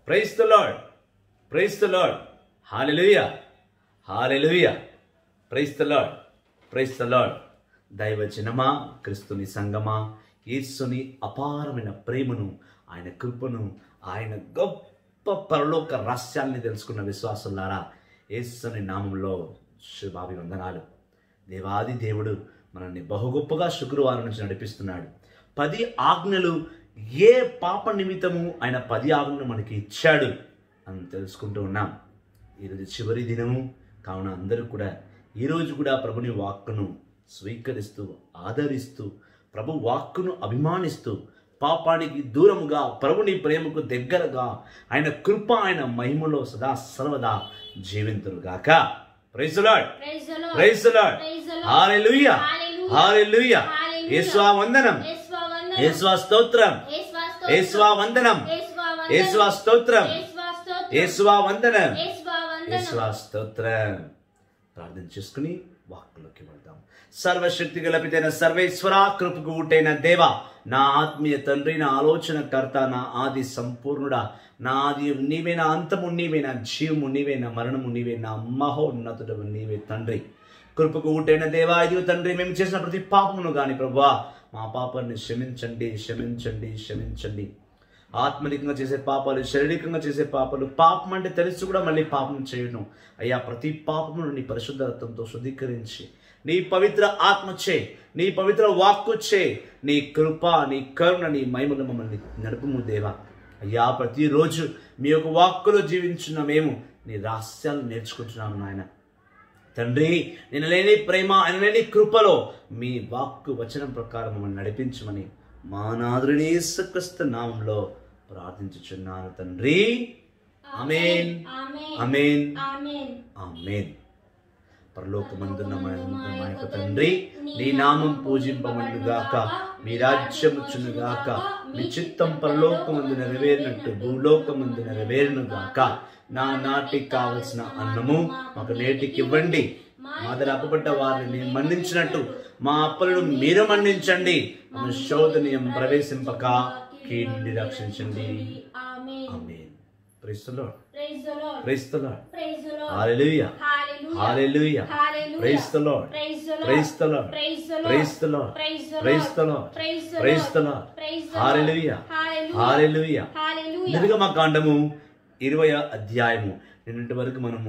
Praise the lord, praise the lord, hallelujah, hallelujah, praise the lord, praise the lord. దైవజనమా, క్రీస్తుని సంగమా, యేసుని అపారమైన ప్రేమను, ఆయన కృపను, ఆయన గొప్ప పరలోక రహస్యాల్ని తెలుసుకున్న విశ్వాసులారా, యేసుని నామంలో శుభాభివందనాలు. దేవాది దేవుడు మనల్ని బహు గొప్పగా శుక్రవారం నుంచి నడిపిస్తున్నాడు. 10 ఆజ్ఞలు, ఏ పాప నిమిత్తము ఆయన 10 ఆజ్ఞలు మనకి ఇచ్చాడు అని తెలుసుకుంటూ ఉన్నాం. ఈరోజు చివరి దినము కావున అందరూ కూడా ఈరోజు కూడా ప్రభుని వాక్కును స్వీకరిస్తూ, ఆదరిస్తూ, ప్రభు వాక్కును అభిమానిస్తూ, పాపానికి దూరముగా, ప్రభుని ప్రేమకు దగ్గరగా, ఆయన కృప, ఆయన మహిమలో సదా సర్వదా జీవింతురుగాక. Praise the lord, praise the lord, hallelujah, hallelujah. యేసువా వందనం, యేసువా స్తోత్రం, యేసువా వందనం, యేసువా స్తోత్రం, యేసువా వందనం, యేసువా స్తోత్రం. ప్రార్థన చేసుకుని వాక్కులోకి వెళ్దాం. సర్వశక్తి గల పితైన సర్వేశ్వర, కృపకు ఊటైన దేవ, నా ఆత్మీయ తండ్రి, నా ఆలోచనకర్త, నా ఆది సంపూర్ణుడా, నా ఆది నీవే, నా అంతము నీవే, నా జీవము నీవే, నా మరణము నీవే, నా మహోన్నతుడు నీవే తండ్రి. కృపకు ఊటైన దేవా, ఇది తండ్రి, మేము చేసిన ప్రతి పాపమును కానీ ప్రభువా, మా పాపాన్ని క్షమించండి, క్షమించండి, క్షమించండి. ఆత్మలికంగా చేసే పాపాలు, శారీరకంగా చేసే పాపాలు, పాపం అంటే తెలిసి కూడా మళ్ళీ పాపం చేయను అయ్యా. ప్రతి పాపమును నీ పరిశుద్ధ రక్తంతో శుద్ధీకరించి, నీ పవిత్ర ఆత్మచే, నీ పవిత్ర వాక్కుచే, నీ కృప, నీ కరుణ, నీ మహిమను మమ్మల్ని నడుపుము దేవా. అయ్యా, ప్రతిరోజు మీ యొక్క వాక్కులో జీవించున్న మేము నీ రహస్యాలు నేర్చుకుంటున్నాము నాయన తండ్రి. నేను లేని ప్రేమ, ఆయన లేని కృపలో మీ వాక్కు వచనం ప్రకారం మమ్మల్ని నడిపించమని మా నాథుని యేసుక్రీస్తు నామంలో ప్రార్థించుచున్నాను తండ్రి. ఆమేన్, ఆమేన్, ఆమేన్. పరలోకమందున్న మా యొక్క తండ్రి, నీ నామం పూజింపబడుగాక, మీ రాజ్యం వచ్చునుగాక, మీ చిత్తం పరలోకమందు నెరవేరినట్టు భూలోకమందు నెరవేరునుగాక. నా నాటికి కావలసిన అన్నము మాకు నేటికి ఇవ్వండి. మా దగ్గర అప్పబడ్డ వారిని మన్నించినట్టు మా అప్పులను మీరు మన్నించండి. మా శోధనీయం ప్రవేశింపక కీడు నుండి రక్షించండి. Amen. Praise the lord, praise the lord, hallelujah, hallelujah, praise the lord, praise the lord, praise the lord, praise the lord, praise the lord, hallelujah, hallelujah. నిర్గమకాండము 20వ అధ్యాయము. నిన్నటి వరకు మనము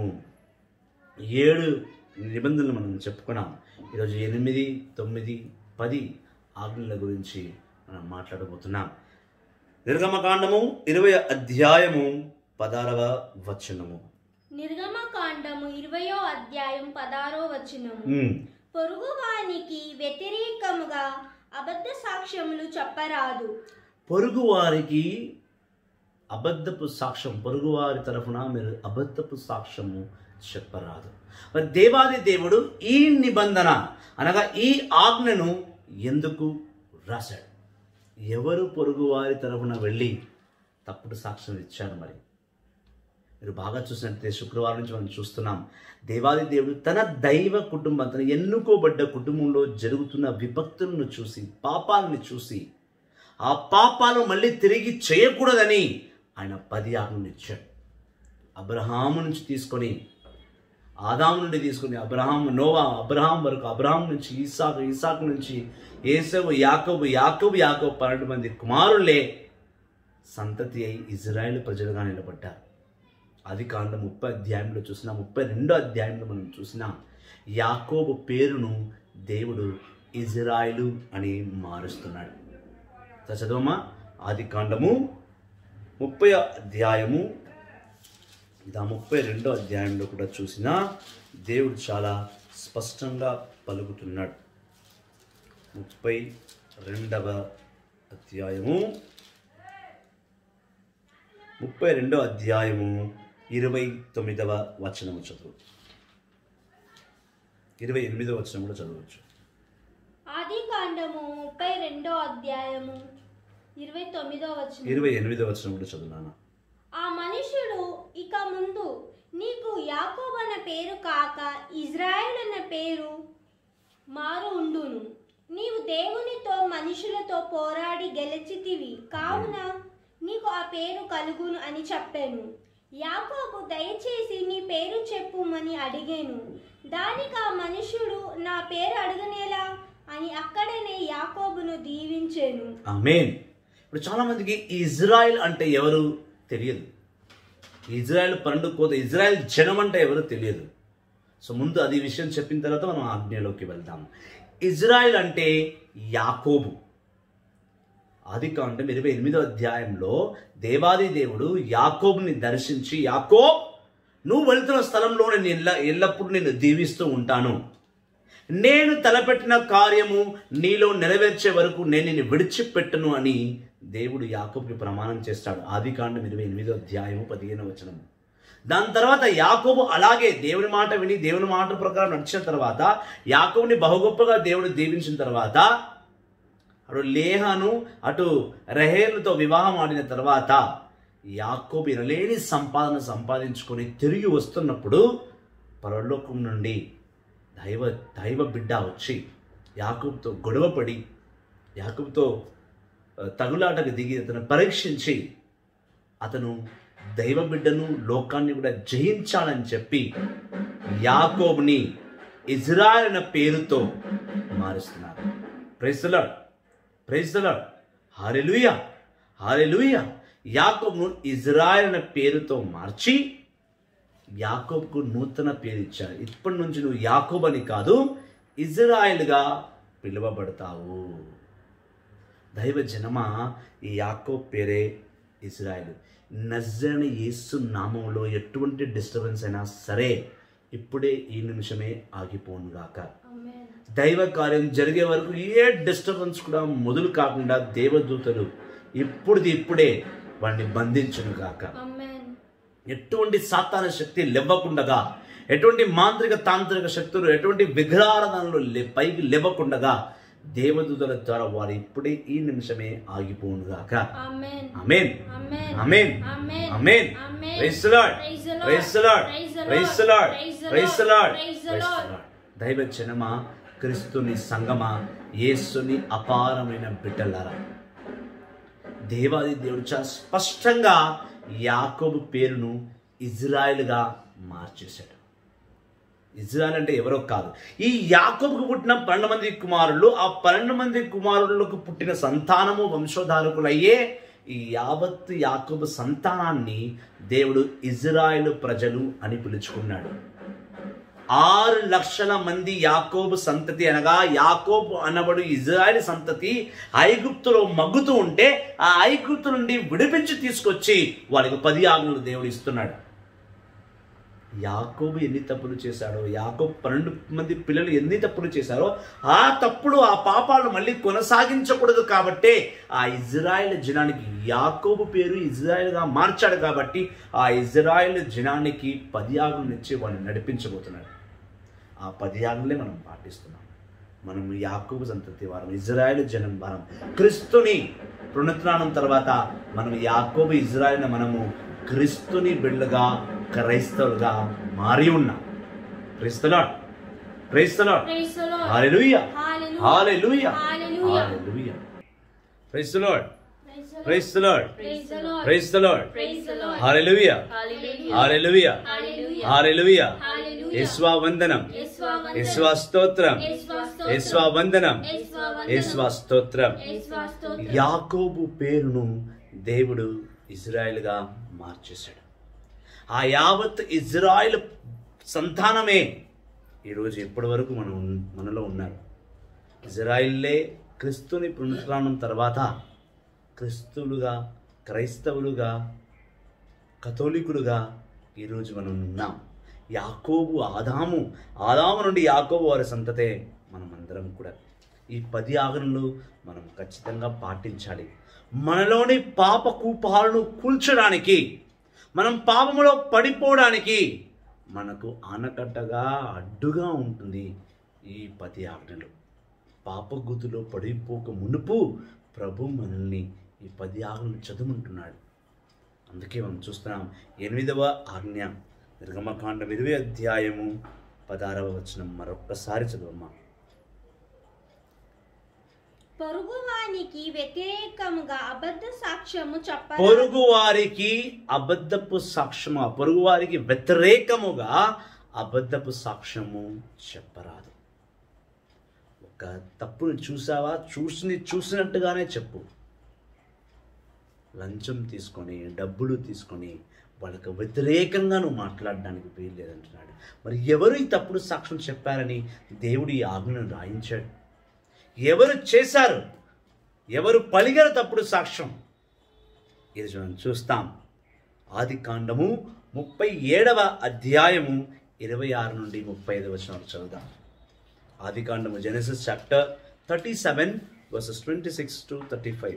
7 నిబంధనలు మనం చెప్పుకున్నాం. ఈరోజు 8, 9, 10 ఆజ్ఞల గురించి మనం మాట్లాడబోతున్నాం. నిర్గమకాండము 20వ అధ్యాయము 16వ వచనము. నిర్గమకాండము 20వ అధ్యాయం 16వ వచనము. పొరుగువానికి వ్యతిరేకముగా అబద్ధ సాక్ష్యములు చెప్పరాదు. పొరుగువారికి అబద్ధపు సాక్ష్యం, పొరుగువారి తరఫున మీరు అబద్ధపు సాక్ష్యము చెప్పరాదు. మరి దేవాది దేవుడు ఈ నిబంధన అనగా ఈ ఆజ్ఞను ఎందుకు రాశాడు? ఎవరు పొరుగువారి తరఫున వెళ్ళి తప్పుడు సాక్ష్యం ఇచ్చారు? మరి మీరు బాగా చూసినట్లయితే శుక్రవారం నుంచి మనం చూస్తున్నాం, దేవాది దేవుడు తన దైవ కుటుంబం, తన ఎన్నుకోబడ్డ కుటుంబంలో జరుగుతున్న విపత్తులను చూసి, పాపాలను చూసి, ఆ పాపాలు మళ్ళీ తిరిగి చేయకూడదని ఆయన 10 ఆజ్ఞలు ఇచ్చాడు. అబ్రహాము నుంచి తీసుకొని, ఆదాము నుండి తీసుకొని, నోవా, అబ్రహాం వరకు, అబ్రహాం నుంచి ఇస్సాకు, ఇస్సాకు నుంచి ఏసావు, యాకోబు, 12 మంది కుమారులే సంతతి అయి ఇజ్రాయేల్ ప్రజలుగా నిలబడ్డారు. ఆదికాండం 30 అధ్యాయంలో చూసిన, 32వ అధ్యాయంలో మనం చూసిన యాకోబు పేరును దేవుడు ఇజ్రాయేలు అని మారుస్తున్నాడు. చదవమా, ఆదికాండము 30వ అధ్యాయము. ఇది 32వ అధ్యాయంలో కూడా చూసిన దేవుడు చాలా స్పష్టంగా పలుకుతున్నాడు. 32వ అధ్యాయము 29వ వచనము చదువు. 28వ వచనం కూడా చదవచ్చు. ఆదికాండము 32వ అధ్యాయము 29వ వచనం. 28వ వచనం కూడా చదువునానా. ఆ మనుషుడు ఇక ముందు నీకు యాకోబు అన్న పేరు కాక ఇజ్రాయేల్ అన్న పేరు మారు ఉండును. నీవు దేవునితో మనుషులతో పోరాడి గెలిచితివి కావున నీకు ఆ పేరు కలుగును అని చెప్పాను. యాకోబు దయచేసి నీ పేరు చెప్పుమని అడిగాను. దానికి ఆ మనుష్యుడు నా పేరు అడగనేలా అని అక్కడనే యాకోబును దీవించాను. ఆమేన్. ఇప్పుడు చాలా మందికి ఇజ్రాయెల్ అంటే ఎవరు తెలియదు. ఇజ్రాయెల్ పండుగ కోత, ఇజ్రాయెల్ జనం అంటే ఎవరు తెలియదు. సో ముందు అది విషయం చెప్పిన తర్వాత మనం ఆజ్ఞలోకి వెళ్దాము. ఇజ్రాయెల్ అంటే యాకోబు. ఆదికాండం 28వ అధ్యాయంలో దేవాది దేవుడు యాకోబుని దర్శించి, యాకోబ్ నువ్వు వెళ్తున్న స్థలంలో నేను ఎల్లప్పుడూ నేను దీవిస్తూ ఉంటాను, నేను తలపెట్టిన కార్యము నీలో నెరవేర్చే వరకు నేను నిన్ను విడిచిపెట్టను అని దేవుడు యాకోబుకి ప్రమాణం చేస్తాడు. ఆదికాండం 28వ అధ్యాయము 15వ వచనం. దాని తర్వాత యాకోబు అలాగే దేవుని మాట విని దేవుని మాట ప్రకారం నడిచిన తర్వాత యాకోబుని బహుగొప్పగా దేవుడు దీవించిన తర్వాత అటు లేహాను అటు రహేలుతో వివాహం ఆడిన తర్వాత యాకోబు ఎనలేని సంపాదన సంపాదించుకొని తిరిగి వస్తున్నప్పుడు పరలోకం నుండి దైవ బిడ్డ వచ్చి యాకోబుతో గొడవపడి యాకోబుతో తగులాటకు దిగి అతను పరీక్షించి అతను దైవ బిడ్డను లోకాన్ని కూడా జయించాలని చెప్పి యాకోబుని ఇజ్రాయెల్ అనే పేరుతో మారుస్తున్నారు. Praise the lord, praise the lord, hallelujah, hallelujah. యాకోబును ఇజ్రాయెల్ అనే పేరుతో మార్చి యాకోబుకు నూతన పేరు ఇచ్చారు. ఇప్పటి నుంచి నువ్వు యాకోబు అని కాదు, ఇజ్రాయెల్గా పిలువబడతావు. దైవ జనమా, ఈ యాకోబు పేరే ఇజ్రాయెల్. నజరేయుడైన యేసు నామములో ఎటువంటి డిస్టర్బెన్స్ అయినా సరే ఇప్పుడే ఈ నిమిషమే ఆగిపోనుగాక. దైవ కార్యం జరిగే వరకు ఏ డిస్టర్బెన్స్ కూడా మొదలు కాకుండా దేవదూతలు ఇప్పుడే వాడిని బంధించును గాక. ఎటువంటి సాతాన శక్తి లేవకుండగా, ఎటువంటి మాంత్రిక తాంత్రిక శక్తులు, ఎటువంటి విగ్రహారాధనలు పైకి లేవకుండగా దేవదూతల ద్వారా వారు ఇప్పుడే ఈ నిమిషమే ఆగిపోనుగాక. Amen, amen, amen, amen. Praise the lord, praise the lord, praise the lord, praise the lord, praise the lord. దైవ జనమా, క్రీస్తుని సంగమా, యేసుని అపారమైన బిడ్డలారా, దేవాది దేవుడు చాలా స్పష్టంగా యాకోబు పేరును ఇజ్రాయెల్గా మార్చేశాడు. ఇజ్రాయెల్ అంటే ఎవరో కాదు, ఈ యాకోబుకు పుట్టిన 12 మంది కుమారులు, ఆ 12 మంది కుమారులకు పుట్టిన సంతానము వంశోధారకులయ్యే ఈ యావత్ యాకోబు సంతానాన్ని దేవుడు ఇజ్రాయెల్ ప్రజలు అని పిలుచుకున్నాడు. 6 లక్షల మంది యాకోబు సంతతి, అనగా యాకోబు అనబడు ఇజ్రాయెల్ సంతతి ఐగుప్తులో మగ్గుతూ ఉంటే ఆ ఐగుప్తు నుండి విడిపించి తీసుకొచ్చి వాళ్ళకి 10 ఆజ్ఞలు దేవుడు ఇస్తున్నాడు. యాకోబు ఎన్ని తప్పులు చేశాడో, యాకోబు 12 మంది పిల్లలు ఎన్ని తప్పులు చేశారో ఆ తప్పుడు ఆ పాపాలు మళ్ళీ కొనసాగించకూడదు కాబట్టి ఆ ఇజ్రాయెల్ జనానికి యాకోబు పేరు ఇజ్రాయెల్గా మార్చాడు. కాబట్టి ఆ ఇజ్రాయెల్ జనానికి 10 ఆజ్ఞలు ఇచ్చి వాళ్ళని నడిపించబోతున్నాడు. ఆ 10 ఆజ్ఞలే మనం పాటిస్తున్నాం. మనం యాకోబు సంతతి వారం, ఇజ్రాయెల్ జనం వారం. క్రీస్తుని పునరుత్థానం తర్వాత మనం యాకోబు ఇజ్రాయెల్ మనము క్రీస్తుని బిడ్డలుగా క్రైస్తవులుగా మారి ఉన్నాం. Praise the lord, praise the lord, hallelujah, hallelujah, hallelujah. Praise the lord, praise the lord, praise the lord, hallelujah, hallelujah, hallelujah. యేసువా వందనం, యేసువా స్తోత్రం, యేసువా వందనం, యేసువా స్తోత్రం. యాకోబు పేరును దేవుడు ఇజ్రాయెల్గా మార్చేశాడు. ఆ యావత్ ఇజ్రాయెల్ సంతానమే ఈరోజు ఇప్పటి వరకు మనలో ఉన్నారు. ఇజ్రాయెల్లే క్రీస్తుని పునరుత్థానం తర్వాత క్రీస్తులుగా, క్రైస్తవులుగా, కథోలికులుగా ఈరోజు మనం ఉన్నాం. యాకోబు ఆదాము నుండి యాకోబు వారి సంతతే మనమందరం కూడా. ఈ 10 ఆజ్ఞలు మనం ఖచ్చితంగా పాటించాలి. మనలోని పాప కూపాలను కూల్చడానికి, మనం పాపములో పడిపోవడానికి మనకు ఆనకట్టగా అడ్డుగా ఉంటుంది ఈ 10 ఆజ్ఞలు. పాపగుతులో పడిపోక మునుపు ప్రభు మనల్ని ఈ 10 ఆజ్ఞలు చదువుకుంటున్నాడు. అందుకే మనం చూస్తున్నాం 8వ ఆజ్ఞ, నిర్గమకాండం 20వ అధ్యాయము 16వ వచనం. మరొక్కసారి చదువమ్మా. పొరుగువానికి వ్యతిరేకముగా అబద్ధ సాక్ష్యము చెప్పరాదు. పొరుగువారికి అబద్ధపు సాక్ష్యము, పొరుగువారికి వ్యతిరేకముగా అబద్ధపు సాక్ష్యము చెప్పరాదు. ఒక తప్పును చూసావా, చూసినట్టుగానే చెప్పు. లంచం తీసుకొని, డబ్బులు తీసుకొని వాళ్ళకు వ్యతిరేకంగా నువ్వు మాట్లాడడానికి వీలు లేదంటున్నాడు. మరి ఎవరు ఈ తప్పుడు సాక్ష్యం చెప్పారని దేవుడు ఈ ఆజ్ఞను రాయించాడు? ఎవరు చేశారు? ఎవరు పలిగారు తప్పుడు సాక్ష్యం? ఇది మనం చూస్తాం. ఆదికాండము 37వ అధ్యాయము 26 నుండి 35 వచనాలు చదువుదాం. ఆదికాండము, జెనెసిస్ చాప్టర్ 37 verses 26 to 35.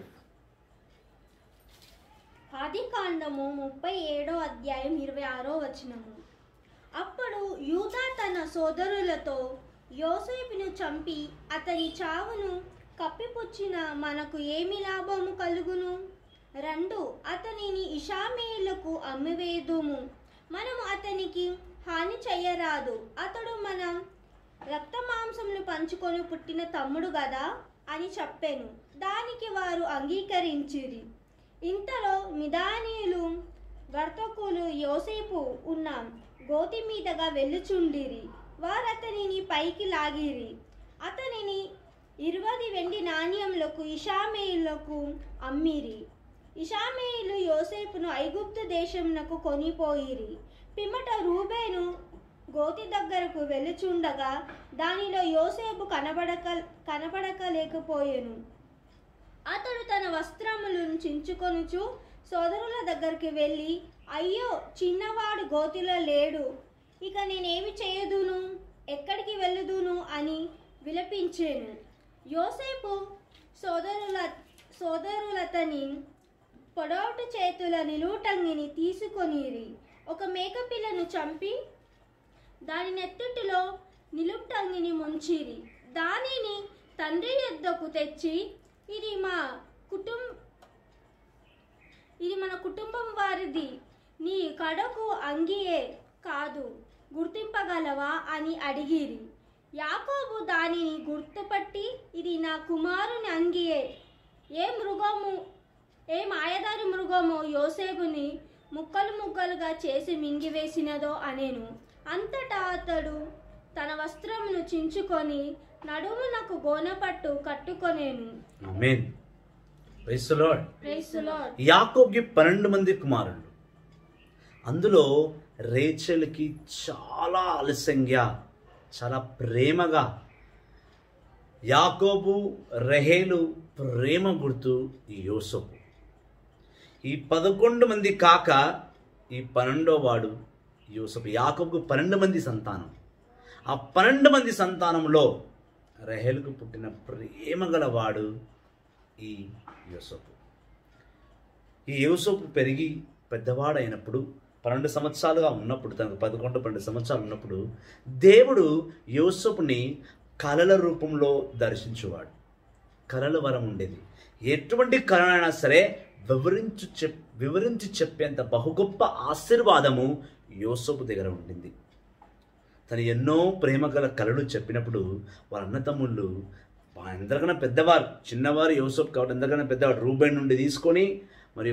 ఆదికాండము 37వ అధ్యాయం 26వ వచనము. అప్పుడు యూదా తన సోదరులతో, యోసేపును చంపి అతని చావును కప్పిపుచ్చిన మనకు ఏమి లాభము కలుగును? రండు, అతనిని ఇషామేయులకు అమ్మివేదుము. మనము అతనికి హాని చెయ్యరాదు. అతడు మన రక్త మాంసములు పంచుకొని పుట్టిన తమ్ముడు గదా అని చెప్పాను. దానికి వారు అంగీకరించిరి. ఇంతలో మిదానీయులు వర్తకులు యోసేపు ఉన్న గోతి మీదగా వెళ్ళుచుండిరి. వారు అతనిని పైకి లాగిరి. అతనిని 20 వెండి నాణ్యములకు ఇషామేయులకు అమ్మిరి. ఇషామేయులు యోసేపును ఐగుప్తు దేశమునకు కొనిపోయిరి. పిమ్మట రూబేను గోతి దగ్గరకు వెళ్ళుచుండగా దానిలో యోసేపు కనబడకలేకపోయెను. అతడు తన వస్త్రములను చించుకొనుచు సోదరుల దగ్గరికి వెళ్ళి, అయ్యో, చిన్నవాడు గోతిలో లేడు, ఇక నేనేమి చేయుదును, ఎక్కడికి వెళ్ళుదును అని విలపించెను. యోసేపు సోదరులతని పొడవుటు చేతుల నిలువుటంగిని తీసుకొనిరి. ఒక మేకపిల్లను చంపి దాని నెత్తిటిలో నిలువుటంగిని ముంచిరి. దానిని తండ్రి యొద్దకు తెచ్చి, ఇది మన కుటుంబం వారిది, నీ కడకు అంగియే కాదు, గుర్తింపగలవా అని అడిగిరి. యాకోబు దానిని గుర్తుపట్టి, ఇది నా కుమారుని అంగియే, ఏ మాయదారి మృగమో యోసేపుని ముక్కలు ముక్కలుగా చేసి మింగివేసినదో అనేను. అంతటా అతడు తన వస్త్రమును చించుకొని నడుమునకు గోనపట్టు కట్టుకొనేను. Amen. Praise the lord. Praise the lord. యాకోబుకి 12 మంది కుమారులు. అందులో రేచెల్కి చాలా ఆలస్యంగా, చాలా ప్రేమగా యాకోబు, రహేలు ప్రేమ గుర్తు యోసేపు. ఈ 11 మంది కాక ఈ 12వ వాడు యోసేపు. యాకోబుకు 12 మంది సంతానం. ఆ 12 మంది సంతానంలో రహేలుకు పుట్టిన ప్రేమ గలవాడు ఈ యోసేపు. ఈ యోసేపు పెరిగి పెద్దవాడైనప్పుడు 12 సంవత్సరాలుగా ఉన్నప్పుడు, తనకు 11-12 సంవత్సరాలు ఉన్నప్పుడు దేవుడు యోసేపుని కలల రూపంలో దర్శించేవాడు. కలల వరం ఉండేది. ఎటువంటి కలనైనా సరే వివరించి చెప్పేంత బహుగొప్ప ఆశీర్వాదము యోసేపు దగ్గర ఉండింది. తను ఎన్నో ప్రేమగల కలలు చెప్పినప్పుడు వాళ్ళ అన్నతమ్ముళ్ళు అందరికన్నా పెద్దవారు, చిన్నవారు యోసేపు కాబట్టి అందరికన్నా పెద్దవాడు. రూబేన్ నుండి తీసుకొని మరియు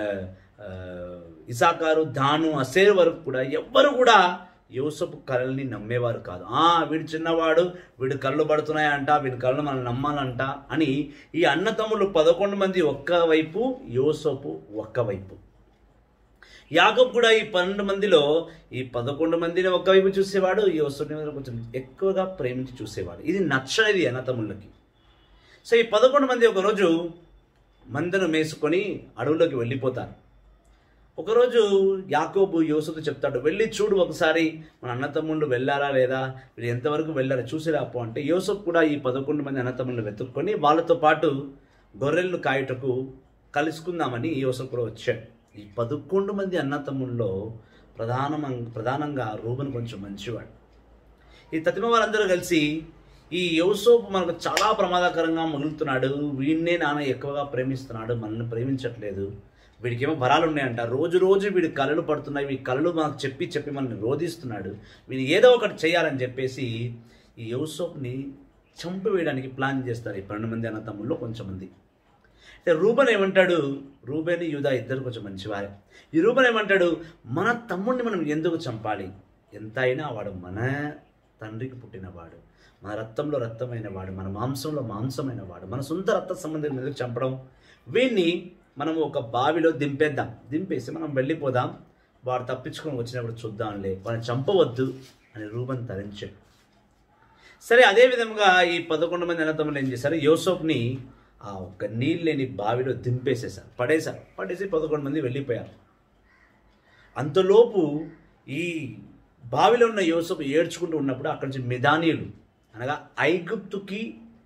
ఇసాకారు, దాను, అసేరు వరకు కూడా ఎవ్వరు కూడా యోసేపు కళల్ని నమ్మేవారు కాదు. వీడు చిన్నవాడు, వీడు కళ్ళు పడుతున్నాయంట, వీడి కళ్ళు మనం నమ్మాలంట అని ఈ అన్నతమ్ముళ్ళు 11 మంది ఒక్కవైపు, యోసేపు ఒక్కవైపు. యాకోబు కూడా ఈ 12 మందిలో ఈ 11 మందిని ఒక్కవైపు చూసేవాడు, యోసేపుని కొంచెం ఎక్కువగా ప్రేమించి చూసేవాడు. ఇది నచ్చనిది అన్నతమ్ముళ్ళకి. సో ఈ 11 మంది ఒకరోజు మందను మేసుకొని అడవులోకి వెళ్ళిపోతారు. ఒకరోజు యాకోబు యోసేపుతో చెప్తాడు, వెళ్ళి చూడు ఒకసారి మన అన్నతమ్ముళ్ళు వెళ్ళారా లేదా, వీళ్ళు ఎంతవరకు వెళ్ళారా చూసి రాపో అంటే, యోసేపు కూడా ఈ 11 మంది అన్నతమ్ముళ్ళు వెతుక్కొని వాళ్ళతో పాటు గొర్రెలను కాయుటకు కలుసుకుందామని యోసేపు కూడా వచ్చాడు. ఈ 11 మంది అన్నతమ్ముల్లో ప్రధానంగా రూబెను కొంచెం మంచివాడు. ఈ తతిమ వారందరూ కలిసి, ఈ యోసేపు మనకు చాలా ప్రమాదకరంగా మగులుతున్నాడు, వీడినే నాన్న ఎక్కువగా ప్రేమిస్తున్నాడు, మనల్ని ప్రేమించట్లేదు, వీడికేమో వరాలు ఉన్నాయంట, రోజు వీడి కళలు పడుతున్నాయి, వీడి కళలు మనకు చెప్పి మనల్ని రోధిస్తున్నాడు, వీడిని ఏదో ఒకటి చేయాలని చెప్పేసి ఈ యోసేపుని చంపివేయడానికి ప్లాన్ చేస్తారు ఈ 12 మంది అన్న తమ్ముళ్ళు కొంచెం మంది. అయితే రూబన్ ఏమంటాడు, రూబేను యూదా ఇద్దరు కొంచెం మంచివారే. ఈ రూబన్ ఏమంటాడు, మన తమ్ముడిని మనం ఎందుకు చంపాలి, ఎంతైనా వాడు మన తండ్రికి పుట్టినవాడు, మన రక్తంలో రక్తమైన వాడు, మన మాంసంలో మాంసమైన వాడు, మన సొంత రక్త సంబంధం ఎందుకు చంపడం, వీడిని మనం ఒక బావిలో దింపేద్దాం, దింపేసి మనం వెళ్ళిపోదాం, వాడు తప్పించుకొని వచ్చినప్పుడు చూద్దాంలే, వాడిని చంపవద్దు అని రూబన్ తరించాడు. సరే, అదే విధంగా ఈ 11 మంది అన్నదమ్ములు ఏం చేశారు, యోసేపుని ఆ ఒక నీళ్ళు లేని బావిలో దింపేసేశారు, పడేసి 11 మంది వెళ్ళిపోయారు. అంతలోపు ఈ బావిలో ఉన్న యోసేపు ఏడ్చుకుంటూ ఉన్నప్పుడు అక్కడి నుంచి మిదానీయులు అనగా ఐగుప్తుకి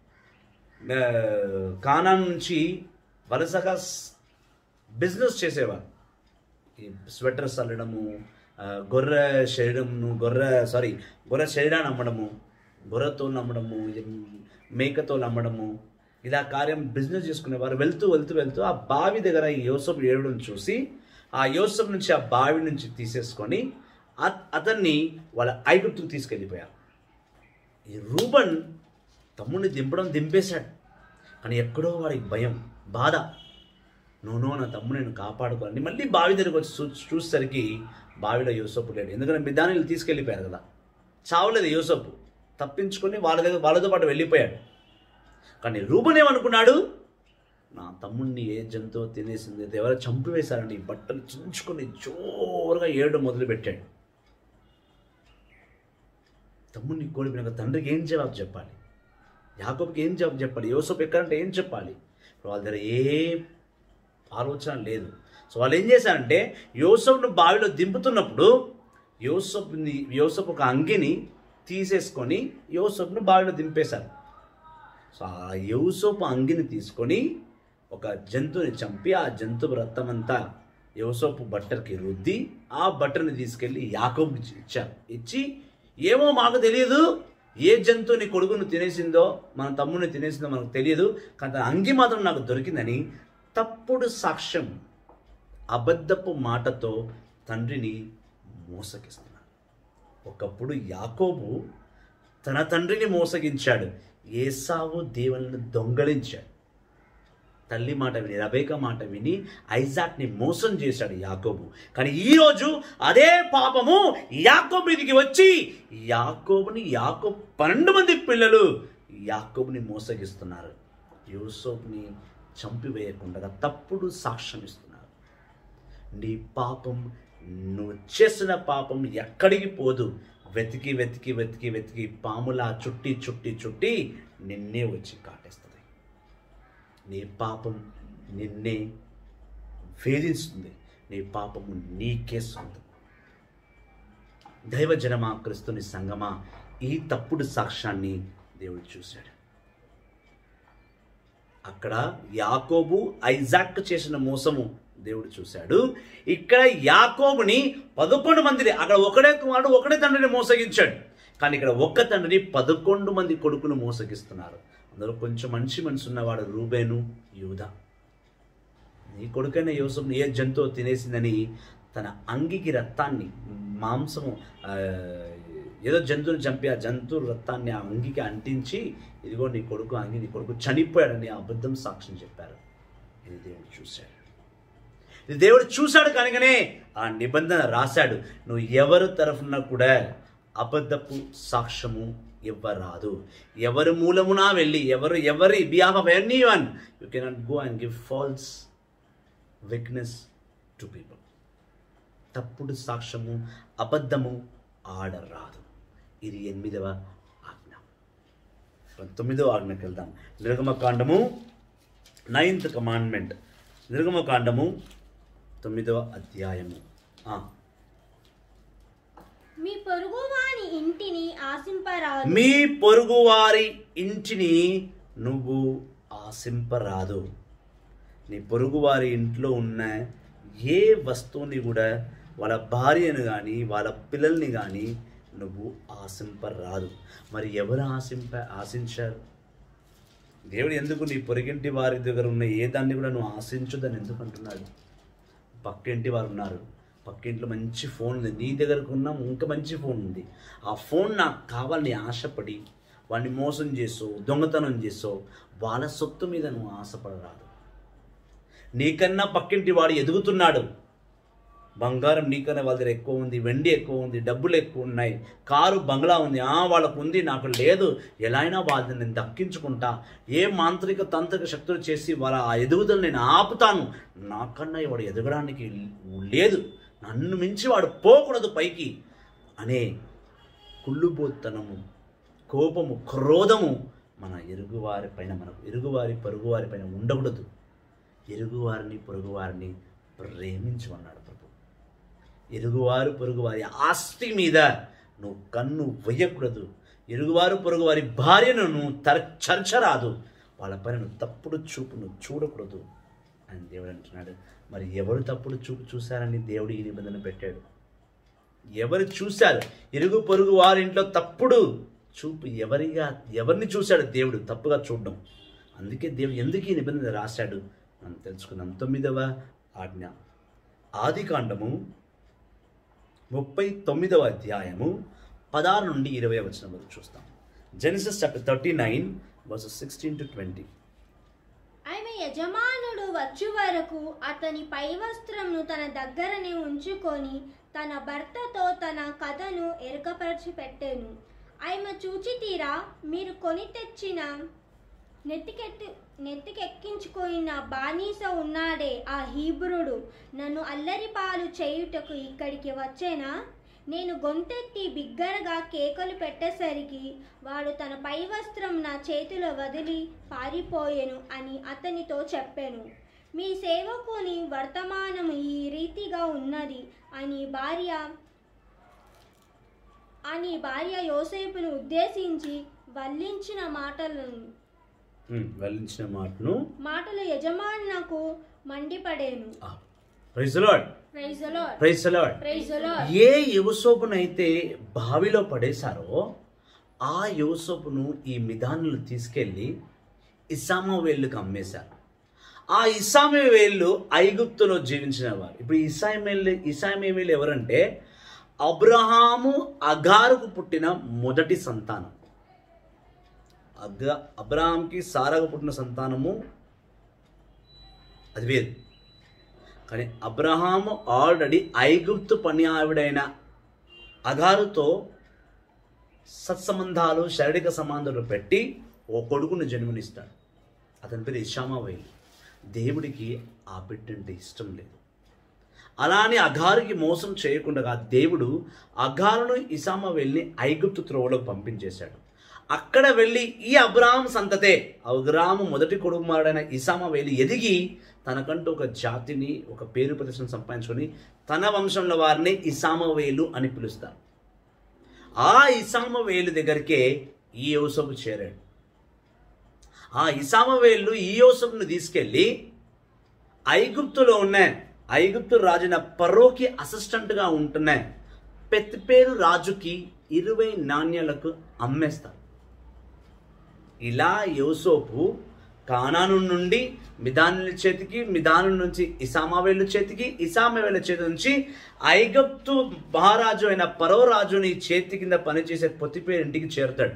కానాన్ నుంచి వలసగా బిజినెస్ చేసేవారు. ఈ స్వెటర్స్ అల్లడము, గొర్రె శరీరాన్ని అమ్మడము, గొర్రెతోలు అమ్మడము, మేకతోలు అమ్మడము, ఇలా బిజినెస్ చేసుకునేవారు. వెళ్తూ ఆ బావి దగ్గర ఈ యోసేపు ఏడడం చూసి ఆ యోసేపు నుంచి ఆ బావి నుంచి తీసేసుకొని అతన్ని వాళ్ళ ఐగుప్తుకు తీసుకెళ్ళిపోయారు. ఈ రూబన్ తమ్ముడిని దింపేశాడు, కానీ ఎక్కడో వాడికి భయం, బాధ, నో నా తమ్ముడు నేను కాపాడుకోవాలని మళ్ళీ బావి దగ్గరికి వచ్చి చూసేసరికి బావిలో యోసేపు లేడు. ఎందుకంటే మిదానీయులు తీసుకెళ్ళిపోయారు కదా, చావలేదు యోసేపు, తప్పించుకొని వాళ్ళతో పాటు వెళ్ళిపోయాడు. కానీ రూబన్ ఏమనుకున్నాడు, నా తమ్ముడిని ఏ జంతువు తినేసింది, ఎవరో చంపివేశారని బట్టలు చించుకొని జోరుగా ఏడడం మొదలుపెట్టాడు. తమ్ముడిని కోల్పోయినాక తండ్రికి ఏం జవాబు చెప్పాలి, యాకోబుకి ఏం జవాబు చెప్పాలి, యోసేపు ఎక్కడంటే ఏం చెప్పాలి, వాళ్ళ దగ్గర ఏ ఆలోచన లేదు. సో వాళ్ళు ఏం చేశారంటే యోసేపును బావిలో దింపుతున్నప్పుడు యోసేపు ఒక అంగిని తీసేసుకొని యోసేపును బావిలో దింపేశారు. సో ఆ యోసేపు అంగిని తీసుకొని ఒక జంతువుని చంపి ఆ జంతువు రక్తం అంతా యోసేపు బట్టర్కి రుద్ది ఆ బట్టర్ని తీసుకెళ్ళి యాకోబుకి ఇచ్చి ఏమో మాకు తెలియదు, ఏ జంతువుని కొడుకును తినేసిందో మన తమ్ముడిని తినేసిందో మనకు తెలియదు, కానీ అంగి మాత్రం నాకు దొరికిందని తప్పుడు సాక్ష్యం, అబద్ధపు మాటతో తండ్రిని మోసగిస్తున్నాడు. ఒకప్పుడు యాకోబు తన తండ్రిని మోసగించాడు, ఏసావు దేవుని దొంగలించాడు. తల్లి మాట విని, రెబెకా మాట విని ఐజాక్ని మోసం చేశాడు యాకోబు. కానీ ఈరోజు అదే పాపము యాకోబు మీదికి వచ్చి యాకోబు 12 మంది పిల్లలు యాకోబుని మోసగిస్తున్నారు. యోసేపుని చంపివేయకుండా తప్పుడు సాక్ష్యం ఇస్తున్నారు. నీ పాపం, నువ్వు చేసిన పాపం ఎక్కడికి పోదు, వెతికి పాములా చుట్టి నిన్నే వచ్చి కాటేస్తుంది. నీ పాపం నిన్నే వేధిస్తుంది, నీ పాపము నీకే సొంతం. దైవజనమా, క్రీస్తుని సంగమా, ఈ తప్పుడు సాక్ష్యాన్ని దేవుడు చూశాడు. అక్కడ యాకోబు ఐజాక్ చేసిన మోసము దేవుడు చూశాడు. ఇక్కడ యాకోబుని 11 మందిని, అక్కడ ఒకడే తండ్రిని మోసగించాడు. కానీ ఇక్కడ ఒక్క తండ్రిని 11 మంది కొడుకులు మోసగిస్తున్నారు. అందులో కొంచెం మంచి మనసు ఉన్నవాడు రూబేను, యూదా. నీ కొడుకైన యోసేపుని ఏ జంతువు తినేసిందని తన అంగికి రక్తాన్ని, మాంసము, ఏదో జంతువుని చంపి ఆ జంతువు రక్తాన్ని ఆ అంగికి అంటించి, ఇదిగో నీ కొడుకు అంగి, నీ కొడుకు చనిపోయాడని అబద్ధం సాక్ష్యం చెప్పారు. ఇది దేవుడు చూశాడు. ఇది దేవుడు చూశాడు కనుకనే ఆ నిబంధన రాశాడు, నువ్వు ఎవరి తరఫున కూడా అబద్ధపు సాక్ష్యము ఇవ్వరాదు. ఎవరి మూలమునా వెళ్ళి ఎవరి behalf of anyone you cannot go and give false witness to people. తప్పుడు సాక్ష్యము, అబద్ధము ఆడరాదు. ఇది 8వ ఆజ్ఞ. 9వ ఆజ్ఞకి వెళ్దాం. నిర్గమకాండము 9th కమాండ్మెంట్. నిర్గమకాండము 9వ అధ్యాయము. మీ పొరుగువారి ఇంటిని ఆశింపరాదు. మీ పొరుగువారి ఇంటిని నువ్వు ఆశింపరాదు. నీ పొరుగువారి ఇంట్లో ఉన్న ఏ వస్తువుని కూడా, వాళ్ళ భార్యను కానీ వాళ్ళ పిల్లల్ని కానీ నువ్వు ఆశింపరాదు. మరి ఎవరు ఆశించారు? దేవుడు ఎందుకు నీ పొరుగింటి వారి దగ్గర ఉన్న ఏ దాన్ని కూడా నువ్వు ఆశించదని ఎందుకు అంటున్నాడు? పక్కింటి వారు ఉన్నారు, పక్కింట్లో మంచి ఫోన్ ఉంది, నీ దగ్గరకు ఉన్న ఇంకా మంచి ఫోన్ ఉంది, ఆ ఫోన్ నాకు కావాలని ఆశపడి వాడిని మోసం చేసో దొంగతనం చేసో వాళ్ళ సొత్తు మీద నువ్వు ఆశపడరాదు. నీకన్నా పక్కింటి వాడు ఎదుగుతున్నాడు, బంగారం నీకన్నా వాళ్ళ దగ్గర ఎక్కువ ఉంది, వెండి ఎక్కువ ఉంది, డబ్బులు ఎక్కువ ఉన్నాయి, కారు బంగ్లా ఉంది, వాళ్ళకు ఉంది నాకు లేదు, ఎలా అయినా వాళ్ళని నేను దక్కించుకుంటా, ఏ మాంత్రిక తంత్రిక శక్తులు చేసి వాళ్ళ ఆ ఎదుగుదల నేను ఆపుతాను, నాకన్నా వాడు ఎదగడానికి లేదు, నన్ను మించి వాడు పోకూడదు పైకి అనే కుళ్ళుబోత్తనము, కోపము, క్రోధము మన ఇరుగువారి పైన, మనకు ఇరుగువారి పొరుగువారి పైన ఉండకూడదు. ఇరుగువారిని పొరుగువారిని ప్రేమించమన్నాడు ప్రభు. ఇరుగువారు పొరుగువారి ఆస్తి మీద నువ్వు కన్ను వేయకూడదు. ఇరుగువారు పొరుగువారి భార్యను నువ్వు చర్చరాదు. వాళ్ళ పైన నువ్వు తప్పుడు చూపు నువ్వు చూడకూడదు అని దేవుడు అంటున్నాడు. మరి ఎవరు తప్పుడు చూపు చూశారని దేవుడు ఈ నిబంధన పెట్టాడు? ఎవరు చూశారు? ఇరుగు పొరుగు వారి ఇంట్లో తప్పుడు చూపు ఎవరిని చూశాడు దేవుడు? తప్పుగా చూడడం. అందుకే దేవుడు ఎందుకు ఈ నిబంధన రాశాడు మనం తెలుసుకున్నాం. 9వ ఆజ్ఞ ఆదికాండము 39వ అధ్యాయము 16 నుండి 20 వచనం వరకు చూస్తాం. Genesis chapter 39 verses 16 to 20. ఆమె యజమానుడు వచ్చు వరకు అతని పై వస్త్రంను తన దగ్గరనే ఉంచుకొని తన భర్తతో తన కథను ఎరుకపరిచి పెట్టాను. ఆమె చూచి తీరా, మీరు కొని తెచ్చిన నెత్తికెక్కించుకున్న బానిస ఉన్నాడే, ఆ హీబ్రుడు నన్ను అల్లరి పాలు చేయుటకు ఇక్కడికి వచ్చేనా? నేను గొంతెత్తి బిగ్గరగా కేకలు పెట్టేసరికి వాడు తన పై వస్త్రం నా చేతిలో వదిలి పారిపోయెను అని అతనితో చెప్పాను. మీ సేవకుని వర్తమానము ఈ రీతిగా ఉన్నది అని భార్య యోసేపును ఉద్దేశించి వల్లించిన మాటలు యజమానునకు మండిపడేను. Praise the lord. Praise the lord. ఏ యోసేపునైతే బావిలో పడేశారో ఆ యోసేపును ఈ మిదానులు తీసుకెళ్లి ఇస్సామవేలుకు అమ్మేశారు. ఆ ఇస్సామవేలు ఐగుప్తులో జీవించిన వారు. ఇప్పుడు ఇస్సామవేలు ఎవరంటే అబ్రహాము అగారుకు పుట్టిన మొదటి సంతానం. అబ్రహాంకి సారాకు పుట్టిన సంతానము అది వేరు. కానీ అబ్రహాము ఆల్రెడీ ఐగుప్తు పని ఆవిడైన అగారుతో సత్సంబంధాలు, శారీరక సంబంధాలు పెట్టి ఓ కొడుకును జన్మనిస్తాడు. అతని పేరు ఇషామావేలు. దేవుడికి ఆ బిడ్డంటే ఇష్టం లేదు. అలానే అగారుకి మోసం చేయకుండా దేవుడు అగారును ఇషామావేల్ని ఐగుప్తు త్రోవలోకి పంపించేశాడు. అక్కడ వెళ్ళి ఈ అబ్రహాం సంతతే, అబ్రహాము మొదటి కుమారుడైన ఇషామావేలు ఎదిగి తనకంటూ ఒక జాతిని, ఒక పేరు ప్రతిష్టను సంపాదించుకొని తన వంశంలో వారిని ఇషామావేలు అని పిలుస్తారు. ఆ ఇషామావేలు దగ్గరికే ఈ యోసేపు చేరాడు. ఆ ఇషామావేలు ఈ యోసేపును తీసుకెళ్ళి ఐగుప్తులో ఉన్న ఐగుప్తు రాజున ఫరోకి అసిస్టెంట్గా ఉంటున్న పెత్తిపేరు రాజుకి 20 నాణ్యాలకు అమ్మేస్తారు. ఇలా యోసేపు కానాను నుండి మిదానుల చేతికి, మిదాను నుంచి ఇషామావేలు చేతికి, ఇషామావేలు చేతి నుంచి ఐగుప్తు మహారాజు అయిన ఫరో రాజుని చేతి కింద పనిచేసే పొత్తిపేరు ఇంటికి చేరుతాడు.